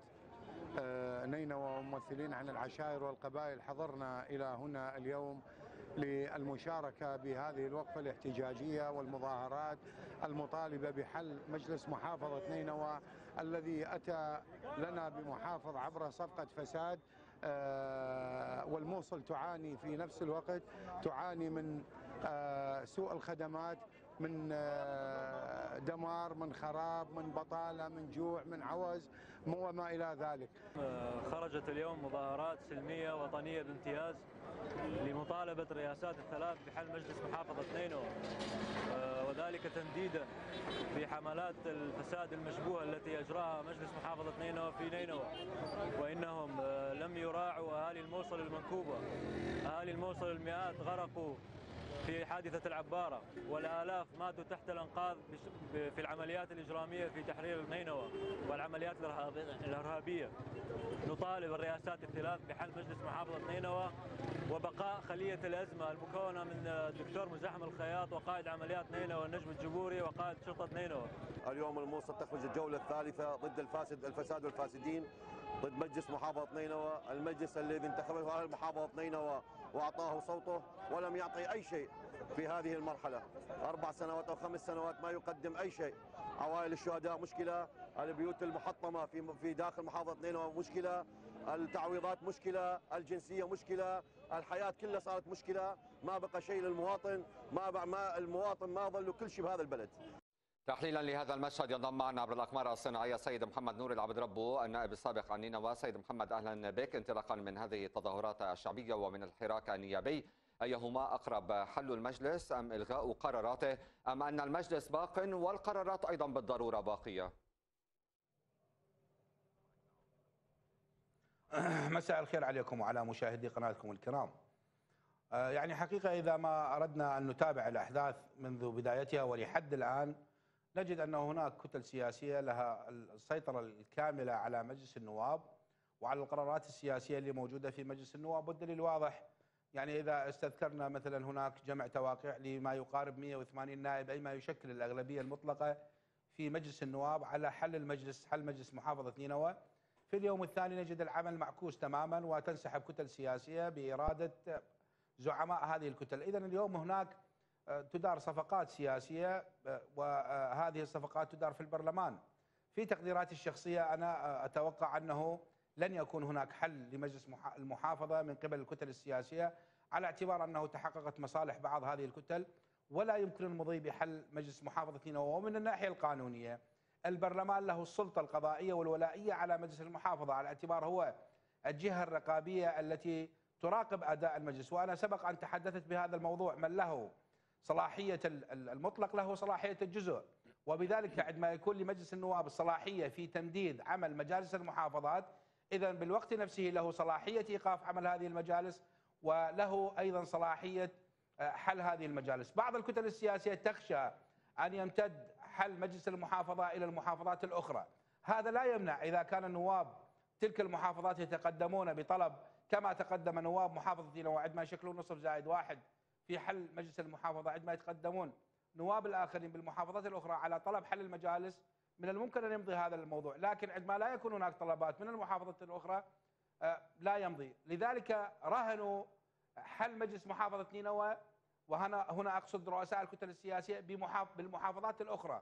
نينوى وممثلين عن العشائر والقبائل حضرنا إلى هنا اليوم للمشاركة بهذه الوقفة الاحتجاجية والمظاهرات المطالبة بحل مجلس محافظة نينوى الذي أتى لنا بمحافظ عبر صفقة فساد، والموصل تعاني في نفس الوقت، تعاني من سوء الخدمات، من دمار، من خراب، من بطالة، من جوع، من عوز وما إلى ذلك. خرجت اليوم مظاهرات سلمية وطنية بامتياز لمطالبة الرئاسات الثلاث بحل مجلس محافظة نينوى، وذلك تنديدا بحملات الفساد المشبوهة التي أجراها مجلس محافظة نينوى في نينوى، وإنهم لم يراعوا أهالي الموصل المنكوبة. أهالي الموصل المئات غرقوا في حادثة العبارة، والآلاف ماتوا تحت الأنقاض في العمليات الإجرامية في تحرير نينوى والعمليات الإرهابية. نطالب الرئاسات الثلاث بحل مجلس محافظة نينوى وبقاء خلية الأزمة المكونة من الدكتور مزاحم الخياط وقائد عمليات نينوى النجم الجبوري وقائد شرطة نينوى. اليوم الموصل تخرج الجولة الثالثة ضد الفاسد الفساد والفاسدين، ضد مجلس محافظة نينوى، المجلس الذي انتخبه أهل محافظة نينوى وأعطاه صوته ولم يعطي أي شيء في هذه المرحلة. أربع سنوات أو خمس سنوات ما يقدم أي شيء. عوائل الشهداء مشكلة، البيوت المحطمة في في داخل محافظة نينوى مشكلة، التعويضات مشكلة، الجنسية مشكلة، الحياة كلها صارت مشكلة، ما بقى شيء للمواطن، ما ما المواطن ما ظل كل شيء بهذا البلد. تحليلا لهذا المشهد ينضم معنا عبر الأقمار الصناعية السيد محمد نور العبد ربه النائب السابق عن نينوى. سيد محمد، أهلا بك. انطلاقا من هذه التظاهرات الشعبية ومن الحراك النيابي، أيهما أقرب، حل المجلس أم إلغاء قراراته، أم أن المجلس باق والقرارات أيضا بالضرورة باقية؟ مساء الخير عليكم وعلى مشاهدي قناتكم الكرام. يعني حقيقة إذا ما أردنا أن نتابع الأحداث منذ بدايتها ولحد الآن نجد أن هناك كتل سياسية لها السيطرة الكاملة على مجلس النواب وعلى القرارات السياسية اللي موجودة في مجلس النواب، والدليل واضح. يعني إذا استذكرنا مثلا هناك جمع تواقيع لما يقارب مئة وثمانين نائب، أي ما يشكل الأغلبية المطلقة في مجلس النواب على حل المجلس حل مجلس محافظة نينوى. في اليوم الثاني نجد العمل معكوس تماما وتنسحب كتل سياسية بإرادة زعماء هذه الكتل. إذن اليوم هناك تدار صفقات سياسية، وهذه الصفقات تدار في البرلمان. في تقديراتي الشخصية أنا أتوقع أنه لن يكون هناك حل لمجلس المحافظة من قبل الكتل السياسية، على اعتبار أنه تحققت مصالح بعض هذه الكتل ولا يمكن المضي بحل مجلس محافظة نينوى. ومن الناحية القانونية البرلمان له السلطة القضائية والولائية على مجلس المحافظة، على اعتبار هو الجهة الرقابية التي تراقب أداء المجلس. وأنا سبق أن تحدثت بهذا الموضوع، من له صلاحية المطلق له صلاحية الجزء، وبذلك عندما يكون لمجلس النواب الصلاحية في تمديد عمل مجالس المحافظات، إذن بالوقت نفسه له صلاحية إيقاف عمل هذه المجالس وله أيضا صلاحية حل هذه المجالس. بعض الكتل السياسية تخشى أن يمتد حل مجلس المحافظة إلى المحافظات الأخرى. هذا لا يمنع إذا كان النواب تلك المحافظات يتقدمون بطلب كما تقدم نواب محافظة نينوى عندما يشكلون نصف زائد واحد في حل مجلس المحافظة، عندما يتقدمون نواب الآخرين بالمحافظات الأخرى على طلب حل المجالس، من الممكن أن يمضي هذا الموضوع. لكن عندما لا يكون هناك طلبات من المحافظات الأخرى لا يمضي. لذلك رهنوا حل مجلس محافظة نينوى، وهنا هنا أقصد رؤساء الكتل السياسية بالمحافظات الأخرى،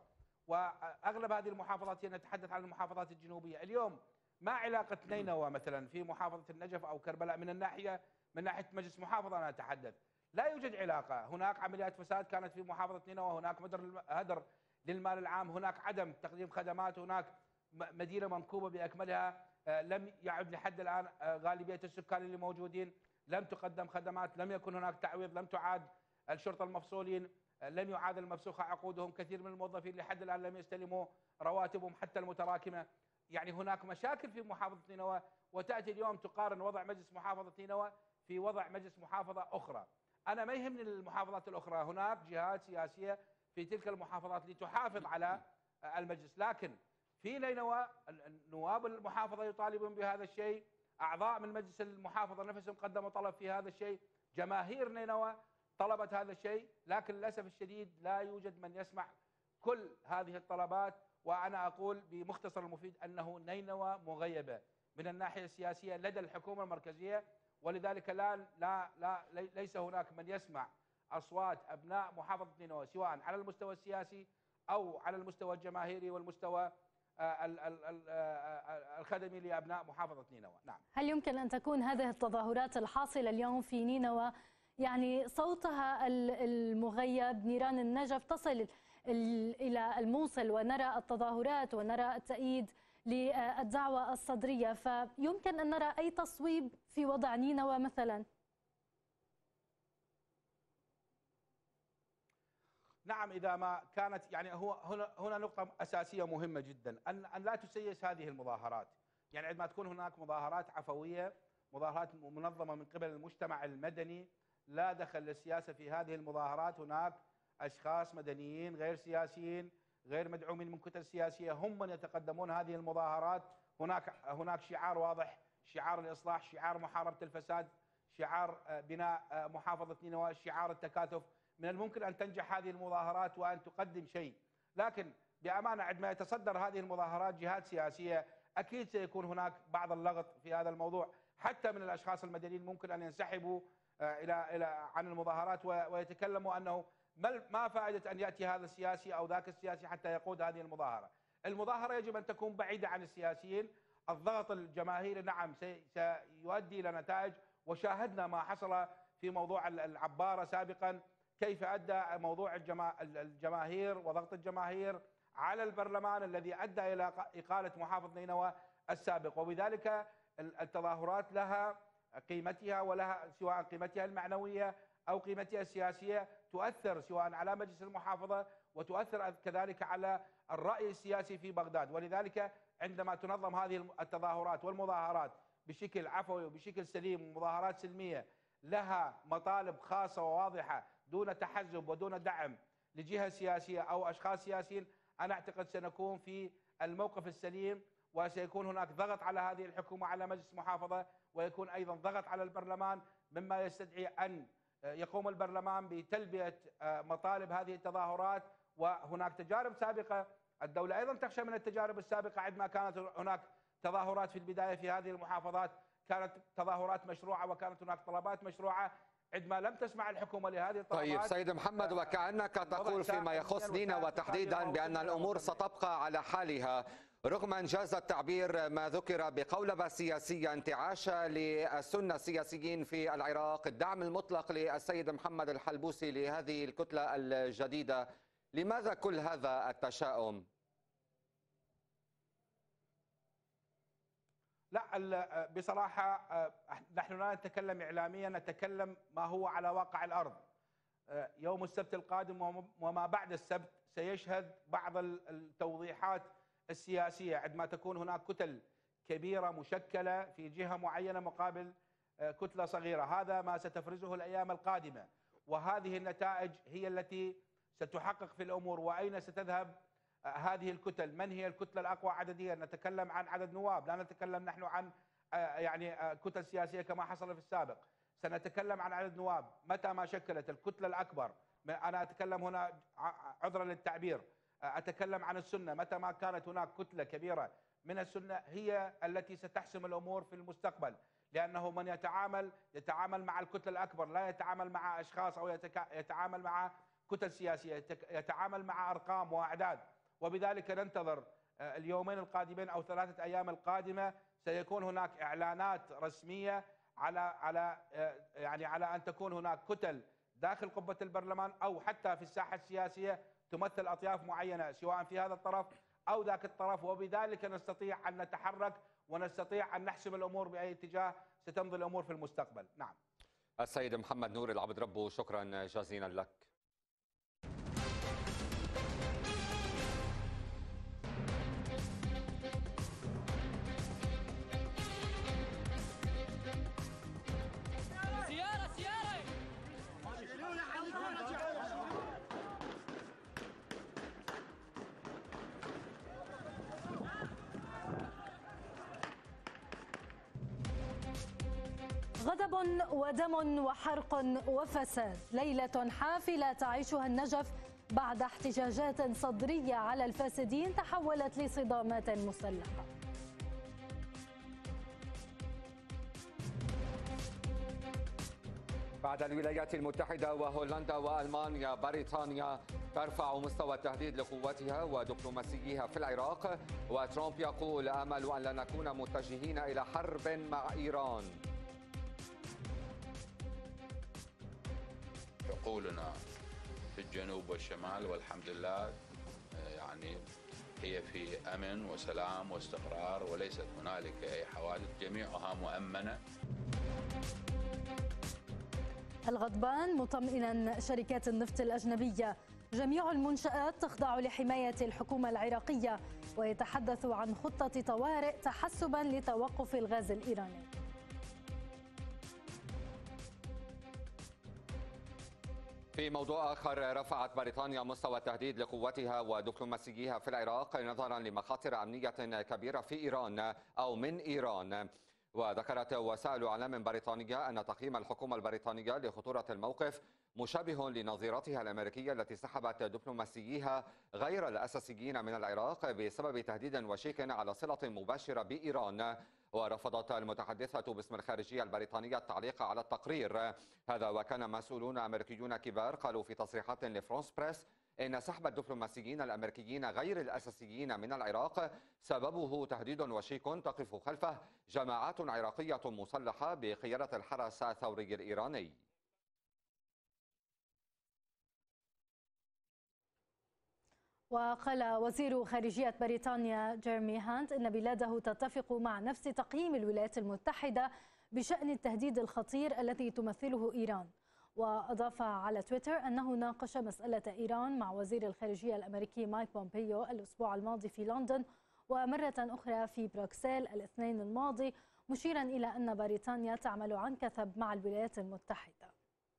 وأغلب هذه المحافظات نتحدث عن المحافظات الجنوبية. اليوم ما علاقة نينوى مثلا في محافظة النجف أو كربلاء من الناحية من ناحية مجلس محافظة؟ أنا أتحدث لا يوجد علاقة. هناك عمليات فساد كانت في محافظة نينوى، هناك هدر للمال العام، هناك عدم تقديم خدمات، هناك مدينة منكوبة بأكملها، لم يعد لحد الآن غالبية السكان اللي موجودين لم تقدم خدمات، لم يكن هناك تعويض، لم تعاد الشرطة المفصولين، لم يعاد المفسوخة عقودهم، كثير من الموظفين لحد الآن لم يستلموا رواتبهم حتى المتراكمة. يعني هناك مشاكل في محافظة نينوى، وتأتي اليوم تقارن وضع مجلس محافظة نينوى في وضع مجلس محافظة أخرى. أنا ما يهمني المحافظات الأخرى، هناك جهات سياسية في تلك المحافظات لتحافظ على المجلس، لكن في نينوى نواب المحافظة يطالبون بهذا الشيء، أعضاء من مجلس المحافظة نفسهم قدموا طلب في هذا الشيء، جماهير نينوى طلبت هذا الشيء، لكن للأسف الشديد لا يوجد من يسمع كل هذه الطلبات. وأنا أقول بمختصر المفيد أنه نينوى مغيبة من الناحية السياسية لدى الحكومة المركزية، ولذلك لا لا لا ليس هناك من يسمع أصوات أبناء محافظة نينوى سواء على المستوى السياسي أو على المستوى الجماهيري والمستوى الخدمي لأبناء محافظة نينوى. نعم. هل يمكن أن تكون هذه التظاهرات الحاصلة اليوم في نينوى يعني صوتها المغيب نيران النجف تصل إلى الموصل، ونرى التظاهرات ونرى التأييد للدعوة الصدرية، فيمكن أن نرى أي تصويب في وضع نينوى مثلا؟ نعم، إذا ما كانت يعني هو هنا هنا نقطة أساسية مهمة جدا، أن أن لا تسيس هذه المظاهرات. يعني عندما تكون هناك مظاهرات عفوية، مظاهرات منظمة من قبل المجتمع المدني، لا دخل للسياسة في هذه المظاهرات. هناك أشخاص مدنيين غير سياسيين غير مدعومين من كتل سياسية هم من يتقدمون هذه المظاهرات. هناك هناك شعار واضح، شعار الإصلاح، شعار محاربة الفساد، شعار بناء محافظة نينوى، شعار التكاتف. من الممكن أن تنجح هذه المظاهرات وأن تقدم شيء، لكن بأمانة عندما يتصدر هذه المظاهرات جهات سياسية أكيد سيكون هناك بعض اللغط في هذا الموضوع، حتى من الأشخاص المدنيين ممكن أن ينسحبوا إلى إلى عن المظاهرات ويتكلموا أنه ما فائدة أن يأتي هذا السياسي أو ذاك السياسي حتى يقود هذه المظاهرة. المظاهرة يجب أن تكون بعيدة عن السياسيين. الضغط الجماهيري نعم سيؤدي إلى نتائج، وشاهدنا ما حصل في موضوع العبارة سابقا، كيف أدى موضوع الجماهير وضغط الجماهير على البرلمان الذي أدى إلى إقالة محافظ نينوى السابق. وبذلك التظاهرات لها قيمتها، ولها سواء قيمتها المعنوية أو قيمتها السياسية، تؤثر سواء على مجلس المحافظة وتؤثر كذلك على الرأي السياسي في بغداد. ولذلك عندما تنظم هذه التظاهرات والمظاهرات بشكل عفوي وبشكل سليم، ومظاهرات سلمية لها مطالب خاصة وواضحة دون تحزب ودون دعم لجهة سياسية أو أشخاص سياسيين، أنا أعتقد سنكون في الموقف السليم، وسيكون هناك ضغط على هذه الحكومة على مجلس محافظة، ويكون أيضا ضغط على البرلمان، مما يستدعي أن يقوم البرلمان بتلبية مطالب هذه التظاهرات. وهناك تجارب سابقة، الدولة أيضا تخشى من التجارب السابقة، عندما كانت هناك تظاهرات في البداية في هذه المحافظات كانت تظاهرات مشروعة وكانت هناك طلبات مشروعة. عندما لم تسمع الحكومة لهذه الطلبات. طيب سيد محمد، وكأنك تقول فيما يخص نينوى تحديدا بأن الأمور ستبقى على حالها رغم إنجاز التعبير ما ذكر بقولبة سياسية انتعاشة للسنة السياسيين في العراق، الدعم المطلق للسيد محمد الحلبوسي لهذه الكتلة الجديدة. لماذا كل هذا التشاؤم؟ لا بصراحة نحن لا نتكلم إعلاميا، نتكلم ما هو على واقع الأرض. يوم السبت القادم وما بعد السبت سيشهد بعض التوضيحات السياسية عندما تكون هناك كتل كبيرة مشكلة في جهة معينة مقابل كتلة صغيرة. هذا ما ستفرزه الأيام القادمة، وهذه النتائج هي التي ستحقق في الأمور وأين ستذهب هذه الكتل، من هي الكتلة الأقوى عدديا. نتكلم عن عدد نواب، لا نتكلم نحن عن يعني كتل سياسية كما حصل في السابق. سنتكلم عن عدد نواب، متى ما شكلت الكتلة الأكبر. أنا أتكلم هنا عذرا للتعبير، أتكلم عن السنة، متى ما كانت هناك كتلة كبيرة من السنة هي التي ستحسم الأمور في المستقبل، لأنه من يتعامل يتعامل مع الكتلة الأكبر، لا يتعامل مع أشخاص أو يتعامل مع كتل سياسية، يتعامل مع أرقام وأعداد. وبذلك ننتظر اليومين القادمين أو ثلاثة أيام القادمة سيكون هناك إعلانات رسمية على على يعني على أن تكون هناك كتل داخل قبة البرلمان أو حتى في الساحة السياسية تمثل أطياف معينة سواء في هذا الطرف أو ذاك الطرف، وبذلك نستطيع أن نتحرك ونستطيع أن نحسم الأمور بأي اتجاه ستمضي الأمور في المستقبل. نعم. السيد محمد نور العبد ربه، شكرا جزيلا لك. غدا حسب ودم وحرق وفساد، ليلة حافلة تعيشها النجف بعد احتجاجات صدرية على الفاسدين تحولت لصدامات مسلحة. بعد الولايات المتحدة وهولندا وألمانيا بريطانيا ترفع مستوى التهديد لقواتها ودبلوماسييها في العراق، وترامب يقول آمل أن لا نكون متجهين إلى حرب مع إيران. عقولنا في الجنوب والشمال والحمد لله يعني هي في أمن وسلام واستقرار، وليست هنالك أي حوادث، جميعها مؤمنة. الغضبان مطمئنا شركات النفط الأجنبية، جميع المنشآت تخضع لحماية الحكومة العراقية، ويتحدث عن خطة طوارئ تحسبا لتوقف الغاز الإيراني. في موضوع آخر، رفعت بريطانيا مستوى التهديد لقواتها ودبلوماسييها في العراق نظرا لمخاطر أمنية كبيرة في إيران أو من إيران. وذكرت وسائل إعلام بريطانية أن تقييم الحكومة البريطانية لخطورة الموقف مشابه لنظيرتها الأمريكية التي سحبت دبلوماسييها غير الأساسيين من العراق بسبب تهديد وشيك على صلة مباشرة بإيران. ورفضت المتحدثة باسم الخارجية البريطانية التعليق على التقرير هذا، وكان مسؤولون أمريكيون كبار قالوا في تصريحات لفرانس بريس إن سحب الدبلوماسيين الأمريكيين غير الأساسيين من العراق سببه تهديد وشيك تقف خلفه جماعات عراقية مسلحة بقيادة الحرس الثوري الإيراني. وقال وزير خارجية بريطانيا جيرمي هانت إن بلاده تتفق مع نفس تقييم الولايات المتحدة بشأن التهديد الخطير الذي تمثله إيران. وأضاف على تويتر أنه ناقش مسألة إيران مع وزير الخارجية الأمريكي مايك بومبيو الأسبوع الماضي في لندن ومرة أخرى في بروكسل الاثنين الماضي، مشيرا إلى أن بريطانيا تعمل عن كثب مع الولايات المتحدة.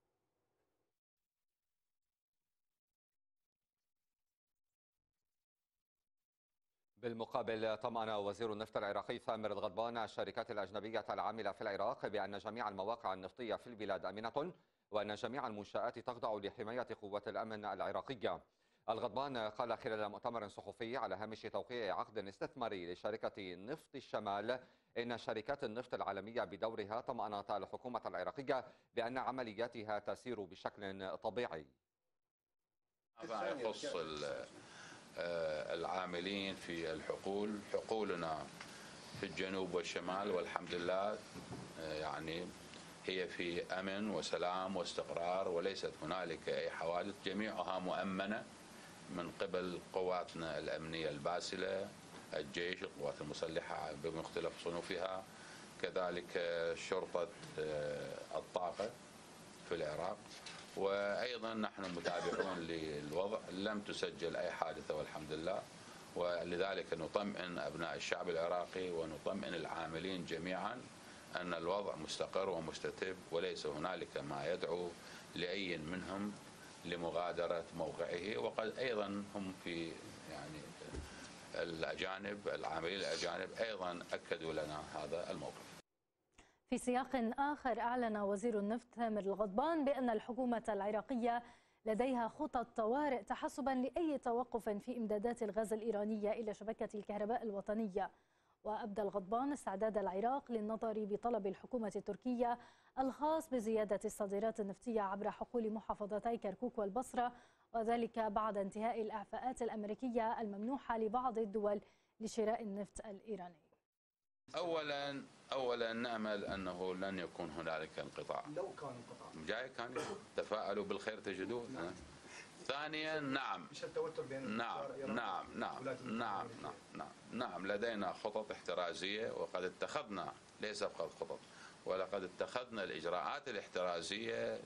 بالمقابل، طمأن وزير النفط العراقي ثامر الغضبان الشركات الأجنبية العاملة في العراق بأن جميع المواقع النفطية في البلاد آمنة، وأن جميع المنشآت تخضع لحماية قوات الأمن العراقية. الغضبان قال خلال مؤتمر صحفي على هامش توقيع عقد استثماري لشركة نفط الشمال إن شركات النفط العالمية بدورها طمأنت الحكومة العراقية بأن عملياتها تسير بشكل طبيعي. هذا يخص العاملين في الحقول، حقولنا في الجنوب والشمال والحمد لله يعني هي في أمن وسلام واستقرار، وليست هنالك أي حوادث، جميعها مؤمنة من قبل قواتنا الأمنية الباسلة، الجيش، القوات المسلحة بمختلف صنوفها، كذلك شرطة الطاقة في العراق. وأيضا نحن متابعون للوضع، لم تسجل أي حادثة والحمد لله، ولذلك نطمئن أبناء الشعب العراقي ونطمئن العاملين جميعا أن الوضع مستقر ومستتب، وليس هنالك ما يدعو لأي منهم لمغادرة موقعه. وقد أيضا هم في يعني الأجانب العاملين الأجانب أيضا أكدوا لنا هذا الموقف. في سياق آخر، أعلن وزير النفط ثامر الغضبان بأن الحكومة العراقية لديها خطط طوارئ تحسبا لأي توقف في إمدادات الغاز الإيرانية إلى شبكة الكهرباء الوطنية. وأبدى الغضبان استعداد العراق للنظر بطلب الحكومة التركية الخاص بزيادة الصادرات النفطية عبر حقول محافظتي كركوك والبصرة، وذلك بعد انتهاء الإعفاءات الأمريكية الممنوحة لبعض الدول لشراء النفط الإيراني. اولا اولا نامل انه لن يكون هنالك انقطاع. لو كان انقطاع جاي كان تفاءلوا بالخير تجدوه. نعم. ثانيا نعم مش التوتر بين نعم نعم نعم نعم نعم نعم نعم لدينا خطط احترازيه، وقد اتخذنا ليس فقط خطط، ولقد اتخذنا الاجراءات الاحترازيه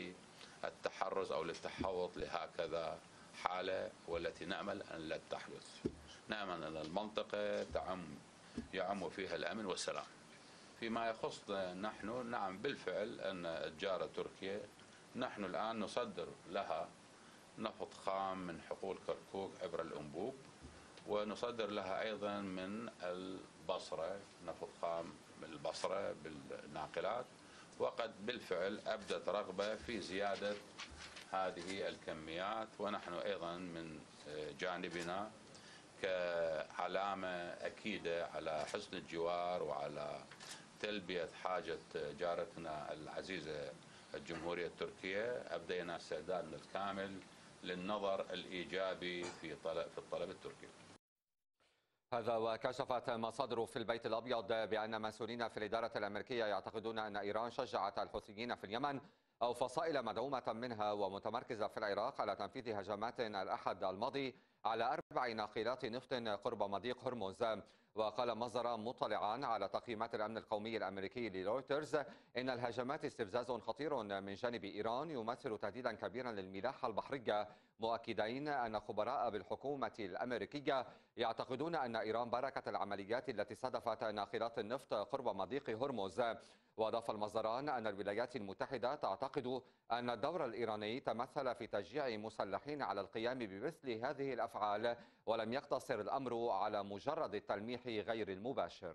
للتحرز او للتحوط لهكذا حاله، والتي نامل ان لا تحدث. نامل ان المنطقه تعم يعم فيها الأمن والسلام. فيما يخص نحن، نعم بالفعل أن الجارة تركيا نحن الآن نصدر لها نفط خام من حقول كركوك عبر الأنبوب، ونصدر لها أيضا من البصرة نفط خام من البصرة بالناقلات، وقد بالفعل أبدت رغبة في زيادة هذه الكميات، ونحن أيضا من جانبنا كعلامة أكيدة على حسن الجوار وعلى تلبية حاجة جارتنا العزيزة الجمهورية التركية أبدينا استعدادنا الكامل للنظر الإيجابي في طلب في الطلب التركي. هذا وكشفت مصادر في البيت الأبيض بأن مسؤولين في الإدارة الأمريكية يعتقدون أن إيران شجعت الحوثيين في اليمن أو فصائل مدعومة منها ومتمركزة في العراق على تنفيذ هجمات الأحد الماضي على أربع ناقلات نفط قرب مضيق هرمز. وقال مصدر مطلعا على تقييمات الأمن القومي الأمريكي لرويترز إن الهجمات استفزاز خطير من جانب إيران يمثل تهديدا كبيرا للملاحة البحرية، مؤكدين أن خبراء بالحكومة الأمريكية يعتقدون أن إيران باركت العمليات التي استهدفت ناقلات النفط قرب مضيق هرمز. وأضاف المصدران أن الولايات المتحدة تعتقد أن الدور الإيراني تمثل في تشجيع مسلحين على القيام بمثل هذه الأفعال، ولم يقتصر الأمر على مجرد التلميح غير المباشر.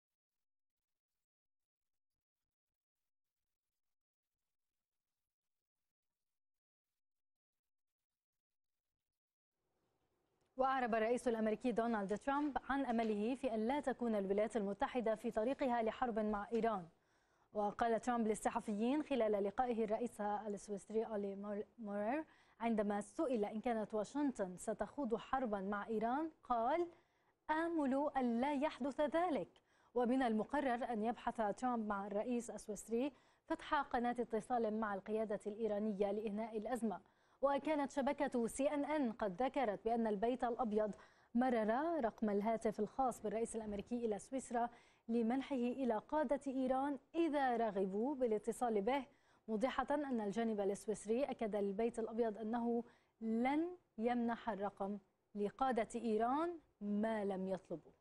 وأعرب الرئيس الأمريكي دونالد ترامب عن أمله في أن لا تكون الولايات المتحدة في طريقها لحرب مع إيران. وقال ترامب للصحفيين خلال لقائه الرئيس السويسري أولي مورر عندما سئل إن كانت واشنطن ستخوض حربا مع إيران، قال: آمل أن لا يحدث ذلك. ومن المقرر أن يبحث ترامب مع الرئيس السويسري فتح قناة اتصال مع القيادة الإيرانية لإنهاء الأزمة. وكانت شبكة سي إن إن قد ذكرت بأن البيت الأبيض مرر رقم الهاتف الخاص بالرئيس الأمريكي إلى سويسرا لمنحه إلى قادة إيران إذا رغبوا بالاتصال به، موضحة أن الجانب السويسري أكد للبيت الأبيض أنه لن يمنح الرقم لقادة إيران ما لم يطلبوا.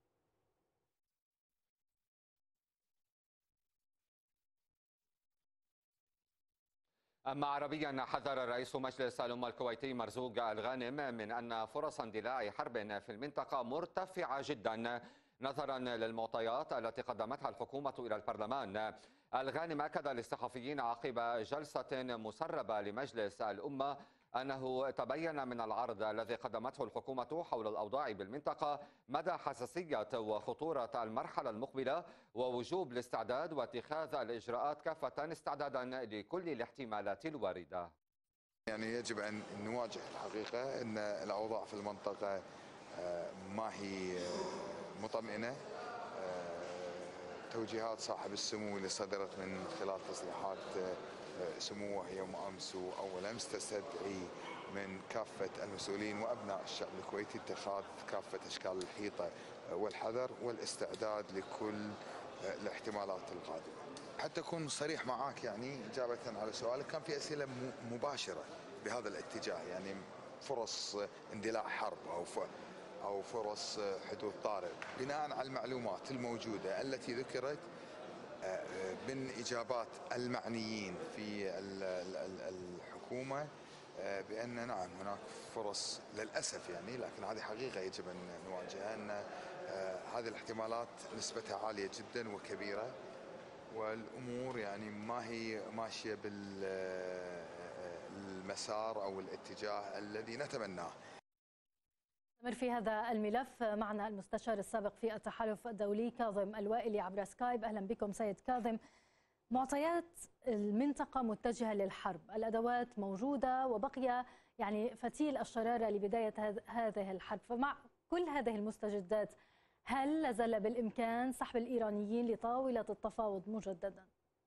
أما عربيا، حذر رئيس مجلس الأمة الكويتي مرزوق الغانم من أن فرص اندلاع حرب في المنطقة مرتفعة جدا نظرا للمعطيات التي قدمتها الحكومة إلى البرلمان. الغانم أكد للصحفيين عقب جلسة مسربة لمجلس الأمة أنه تبين من العرض الذي قدمته الحكومة حول الأوضاع بالمنطقة مدى حساسية وخطورة المرحلة المقبلة ووجوب الاستعداد واتخاذ الإجراءات كافة استعدادا لكل الاحتمالات الواردة. يعني يجب أن نواجه الحقيقة أن الأوضاع في المنطقة ما هي مطمئنة. توجيهات صاحب السمو اللي صدرت من خلال تصريحات سموه يوم أمس وأول أمس تستدعي من كافة المسؤولين وأبناء الشعب الكويتي اتخاذ كافة أشكال الحيطة والحذر والاستعداد لكل الاحتمالات القادمة. حتى أكون صريح معاك، يعني إجابة على سؤالك، كان في أسئلة مباشرة بهذا الاتجاه، يعني فرص اندلاع حرب أو أو فرص حدوث طارئ بناء على المعلومات الموجودة التي ذكرت من إجابات المعنيين في الحكومة بأن نعم هناك فرص للأسف، يعني لكن هذه حقيقة يجب أن نواجهها، أن هذه الاحتمالات نسبتها عالية جدا وكبيرة، والأمور يعني ما هي ماشية بالمسار أو الاتجاه الذي نتمناه. نستمر في هذا الملف. معنا المستشار السابق في التحالف الدولي كاظم الوائلي عبر سكايب. أهلا بكم سيد كاظم. معطيات المنطقة متجهة للحرب، الأدوات موجودة وبقي يعني فتيل الشرارة لبداية هذه الحرب، فمع كل هذه المستجدات هل لازال بالإمكان سحب الإيرانيين لطاولة التفاوض مجددا؟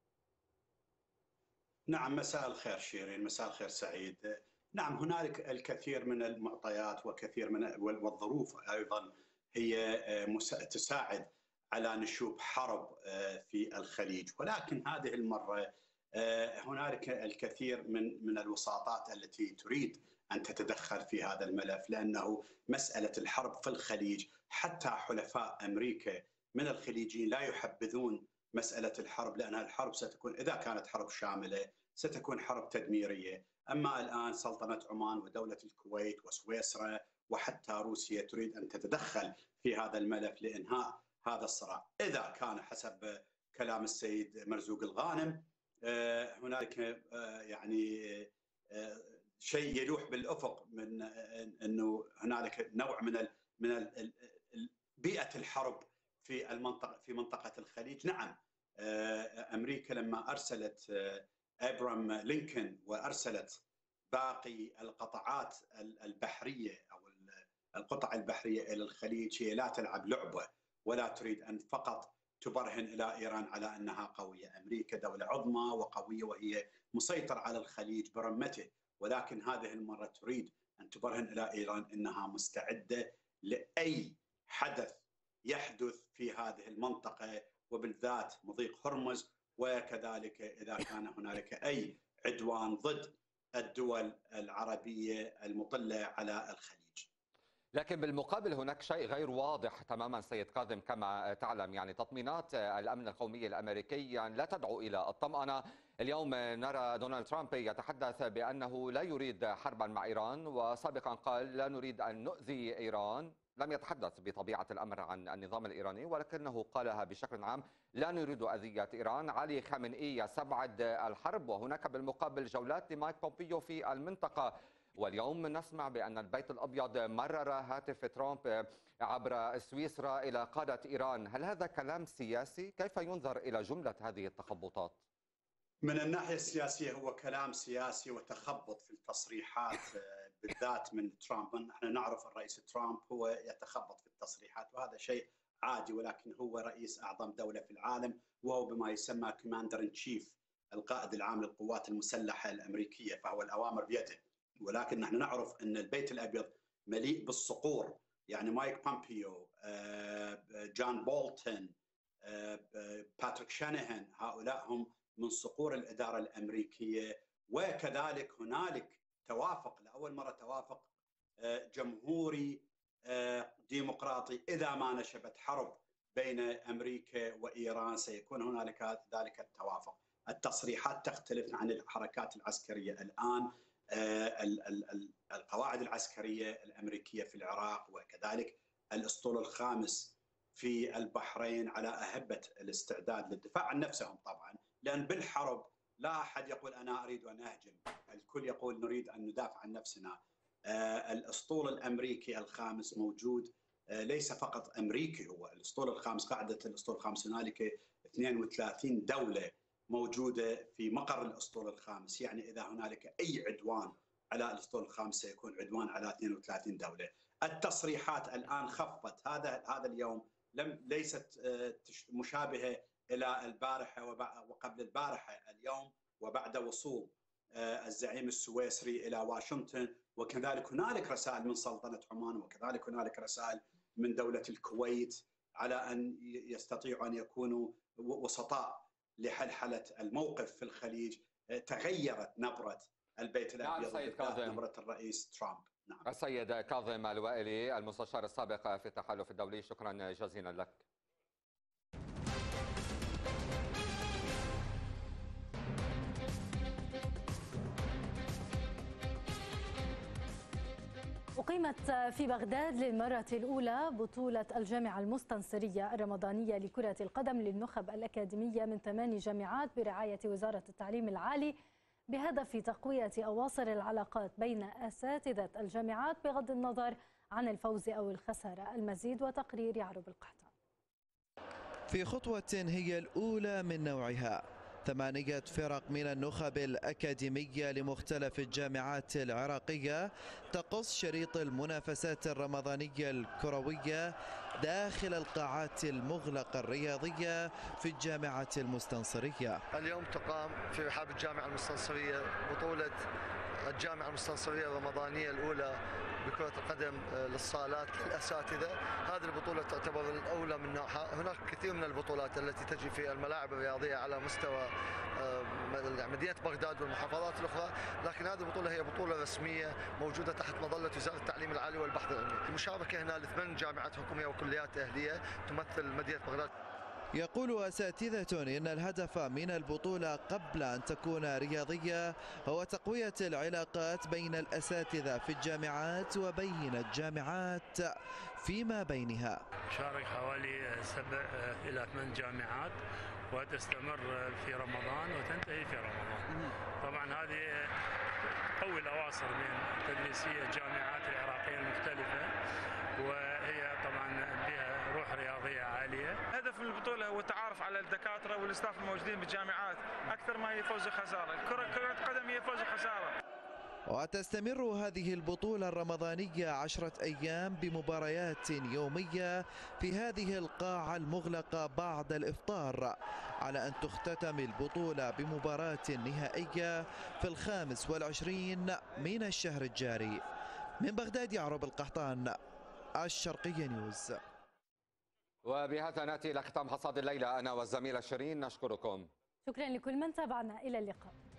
نعم، مساء الخير شيرين، مساء الخير سعيد. نعم، هنالك الكثير من المعطيات وكثير من والظروف أيضا هي تساعد على نشوب حرب في الخليج، ولكن هذه المرة هنالك الكثير من من الوساطات التي تريد أن تتدخل في هذا الملف، لأنه مسألة الحرب في الخليج حتى حلفاء أمريكا من الخليجيين لا يحبذون مسألة الحرب، لأنها الحرب ستكون إذا كانت حرب شاملة ستكون حرب تدميرية. أما الآن سلطنة عمان ودولة الكويت وسويسرا وحتى روسيا تريد أن تتدخل في هذا الملف لإنهاء هذا الصراع. إذا كان حسب كلام السيد مرزوق الغانم. هنالك يعني شيء يلوح بالافق من انه هنالك نوع من من بيئه الحرب في المنطقه في منطقه الخليج. نعم، امريكا لما ارسلت ابراهام لينكولن وارسلت باقي القطاعات البحريه او القطع البحريه الى الخليج، هي لا تلعب لعبه ولا تريد ان فقط تبرهن الى ايران على انها قويه. امريكا دوله عظمى وقويه وهي مسيطره على الخليج برمته، ولكن هذه المره تريد ان تبرهن الى ايران انها مستعده لاي حدث يحدث في هذه المنطقه، وبالذات مضيق هرمز، وكذلك اذا كان هنالك اي عدوان ضد الدول العربيه المطله على الخليج. لكن بالمقابل هناك شيء غير واضح تماما سيد كاظم كما تعلم، يعني تطمينات الأمن القومي الأمريكي يعني لا تدعو إلى الطمأنة. اليوم نرى دونالد ترامب يتحدث بأنه لا يريد حربا مع إيران، وسابقا قال لا نريد أن نؤذي إيران. لم يتحدث بطبيعة الأمر عن النظام الإيراني، ولكنه قالها بشكل عام، لا نريد أذية إيران. علي خامنئي يستبعد الحرب، وهناك بالمقابل جولات لمايك بومبيو في المنطقة. واليوم نسمع بأن البيت الأبيض مرر هاتف ترامب عبر سويسرا إلى قادة إيران. هل هذا كلام سياسي؟ كيف ينظر إلى جملة هذه التخبطات؟ من الناحية السياسية هو كلام سياسي وتخبط في التصريحات بالذات من ترامب. نحن نعرف الرئيس ترامب هو يتخبط في التصريحات، وهذا شيء عادي، ولكن هو رئيس أعظم دولة في العالم، وهو بما يسمى كوماندر إن تشيف، القائد العام للقوات المسلحة الأمريكية، فهو الأوامر بيده. ولكن نحن نعرف أن البيت الأبيض مليء بالصقور، يعني مايك بومبيو، جون بولتون، باتريك شانهان، هؤلاء هم من صقور الإدارة الأمريكية. وكذلك هنالك توافق، لأول مرة توافق جمهوري ديمقراطي، إذا ما نشبت حرب بين أمريكا وإيران سيكون هنالك ذلك التوافق. التصريحات تختلف عن الحركات العسكرية الآن. القواعد العسكرية الأمريكية في العراق، وكذلك الأسطول الخامس في البحرين على أهبة الاستعداد للدفاع عن نفسهم طبعا، لأن بالحرب لا أحد يقول أنا أريد أن أهجم، الكل يقول نريد أن ندافع عن نفسنا. الأسطول الأمريكي الخامس موجود، ليس فقط أمريكي هو الأسطول الخامس، قاعدة الأسطول الخامس هنالك اثنين وثلاثين دولة موجودة في مقر الأسطول الخامس، يعني إذا هنالك أي عدوان على الأسطول الخامس سيكون عدوان على اثنين وثلاثين دولة. التصريحات الآن خفت، هذا هذا اليوم لم ليست مشابهة إلى البارحة وقبل البارحة، اليوم وبعد وصول الزعيم السويسري إلى واشنطن، وكذلك هنالك رسائل من سلطنة عمان، وكذلك هنالك رسائل من دولة الكويت على أن يستطيعوا أن يكونوا وسطاء لحلحلة الموقف في الخليج. تغيرت نبرة البيت الأبيض، نعم نبرة الرئيس ترامب. نعم. السيد كاظم الوائلي المستشار السابق في التحالف الدولي، شكرا جزيلا لك. أقيمت في بغداد للمرة الأولى بطولة الجامعة المستنصرية الرمضانية لكرة القدم للنخب الأكاديمية من ثمان جامعات برعاية وزارة التعليم العالي، بهدف تقوية أواصر العلاقات بين أساتذة الجامعات بغض النظر عن الفوز أو الخسارة. المزيد وتقرير يعرب القحطان. في خطوة هي الأولى من نوعها، ثمانية فرق من النخب الأكاديمية لمختلف الجامعات العراقية تقص شريط المنافسات الرمضانية الكروية داخل القاعات المغلقة الرياضية في الجامعة المستنصرية. اليوم تقام في رحاب الجامعة المستنصرية بطولة الجامعة المستنصرية الرمضانية الأولى بكرة القدم للصالات للأساتذة. هذه البطولة تعتبر الأولى من نوعها. هناك كثير من البطولات التي تجري في الملاعب الرياضية على مستوى مدينة بغداد والمحافظات الأخرى، لكن هذه البطولة هي بطولة رسمية موجودة تحت مظلة وزارة التعليم العالي والبحث العلمي. المشاركة هنا لثمان جامعات حكومية وكليات أهلية تمثل مدينة بغداد. يقول أساتذة إن الهدف من البطولة قبل أن تكون رياضية هو تقوية العلاقات بين الأساتذة في الجامعات وبين الجامعات فيما بينها. شارك حوالي سبع إلى ثمان جامعات، وتستمر في رمضان وتنتهي في رمضان. طبعا هذه تقوي الأواصر من تدريسية الجامعات العراقية المختلفة، وهي طبعا بها روح رياضية عالية. هدف من البطولة هو التعارف على الدكاترة والاستاف الموجودين بالجامعات أكثر ما هي فوز وخسارة. الكرة كرة قدم هي فوز وخسارة. وتستمر هذه البطولة الرمضانية عشرة أيام بمباريات يومية في هذه القاعة المغلقة بعد الإفطار، على أن تختتم البطولة بمباراة نهائية في الخامس والعشرين من الشهر الجاري. من بغداد يعرب القحطان، الشرقية نيوز. وبهذا نأتي إلى ختام حصاد الليلة. أنا والزميلة شيرين نشكركم. شكرا لكل من تابعنا، إلى اللقاء.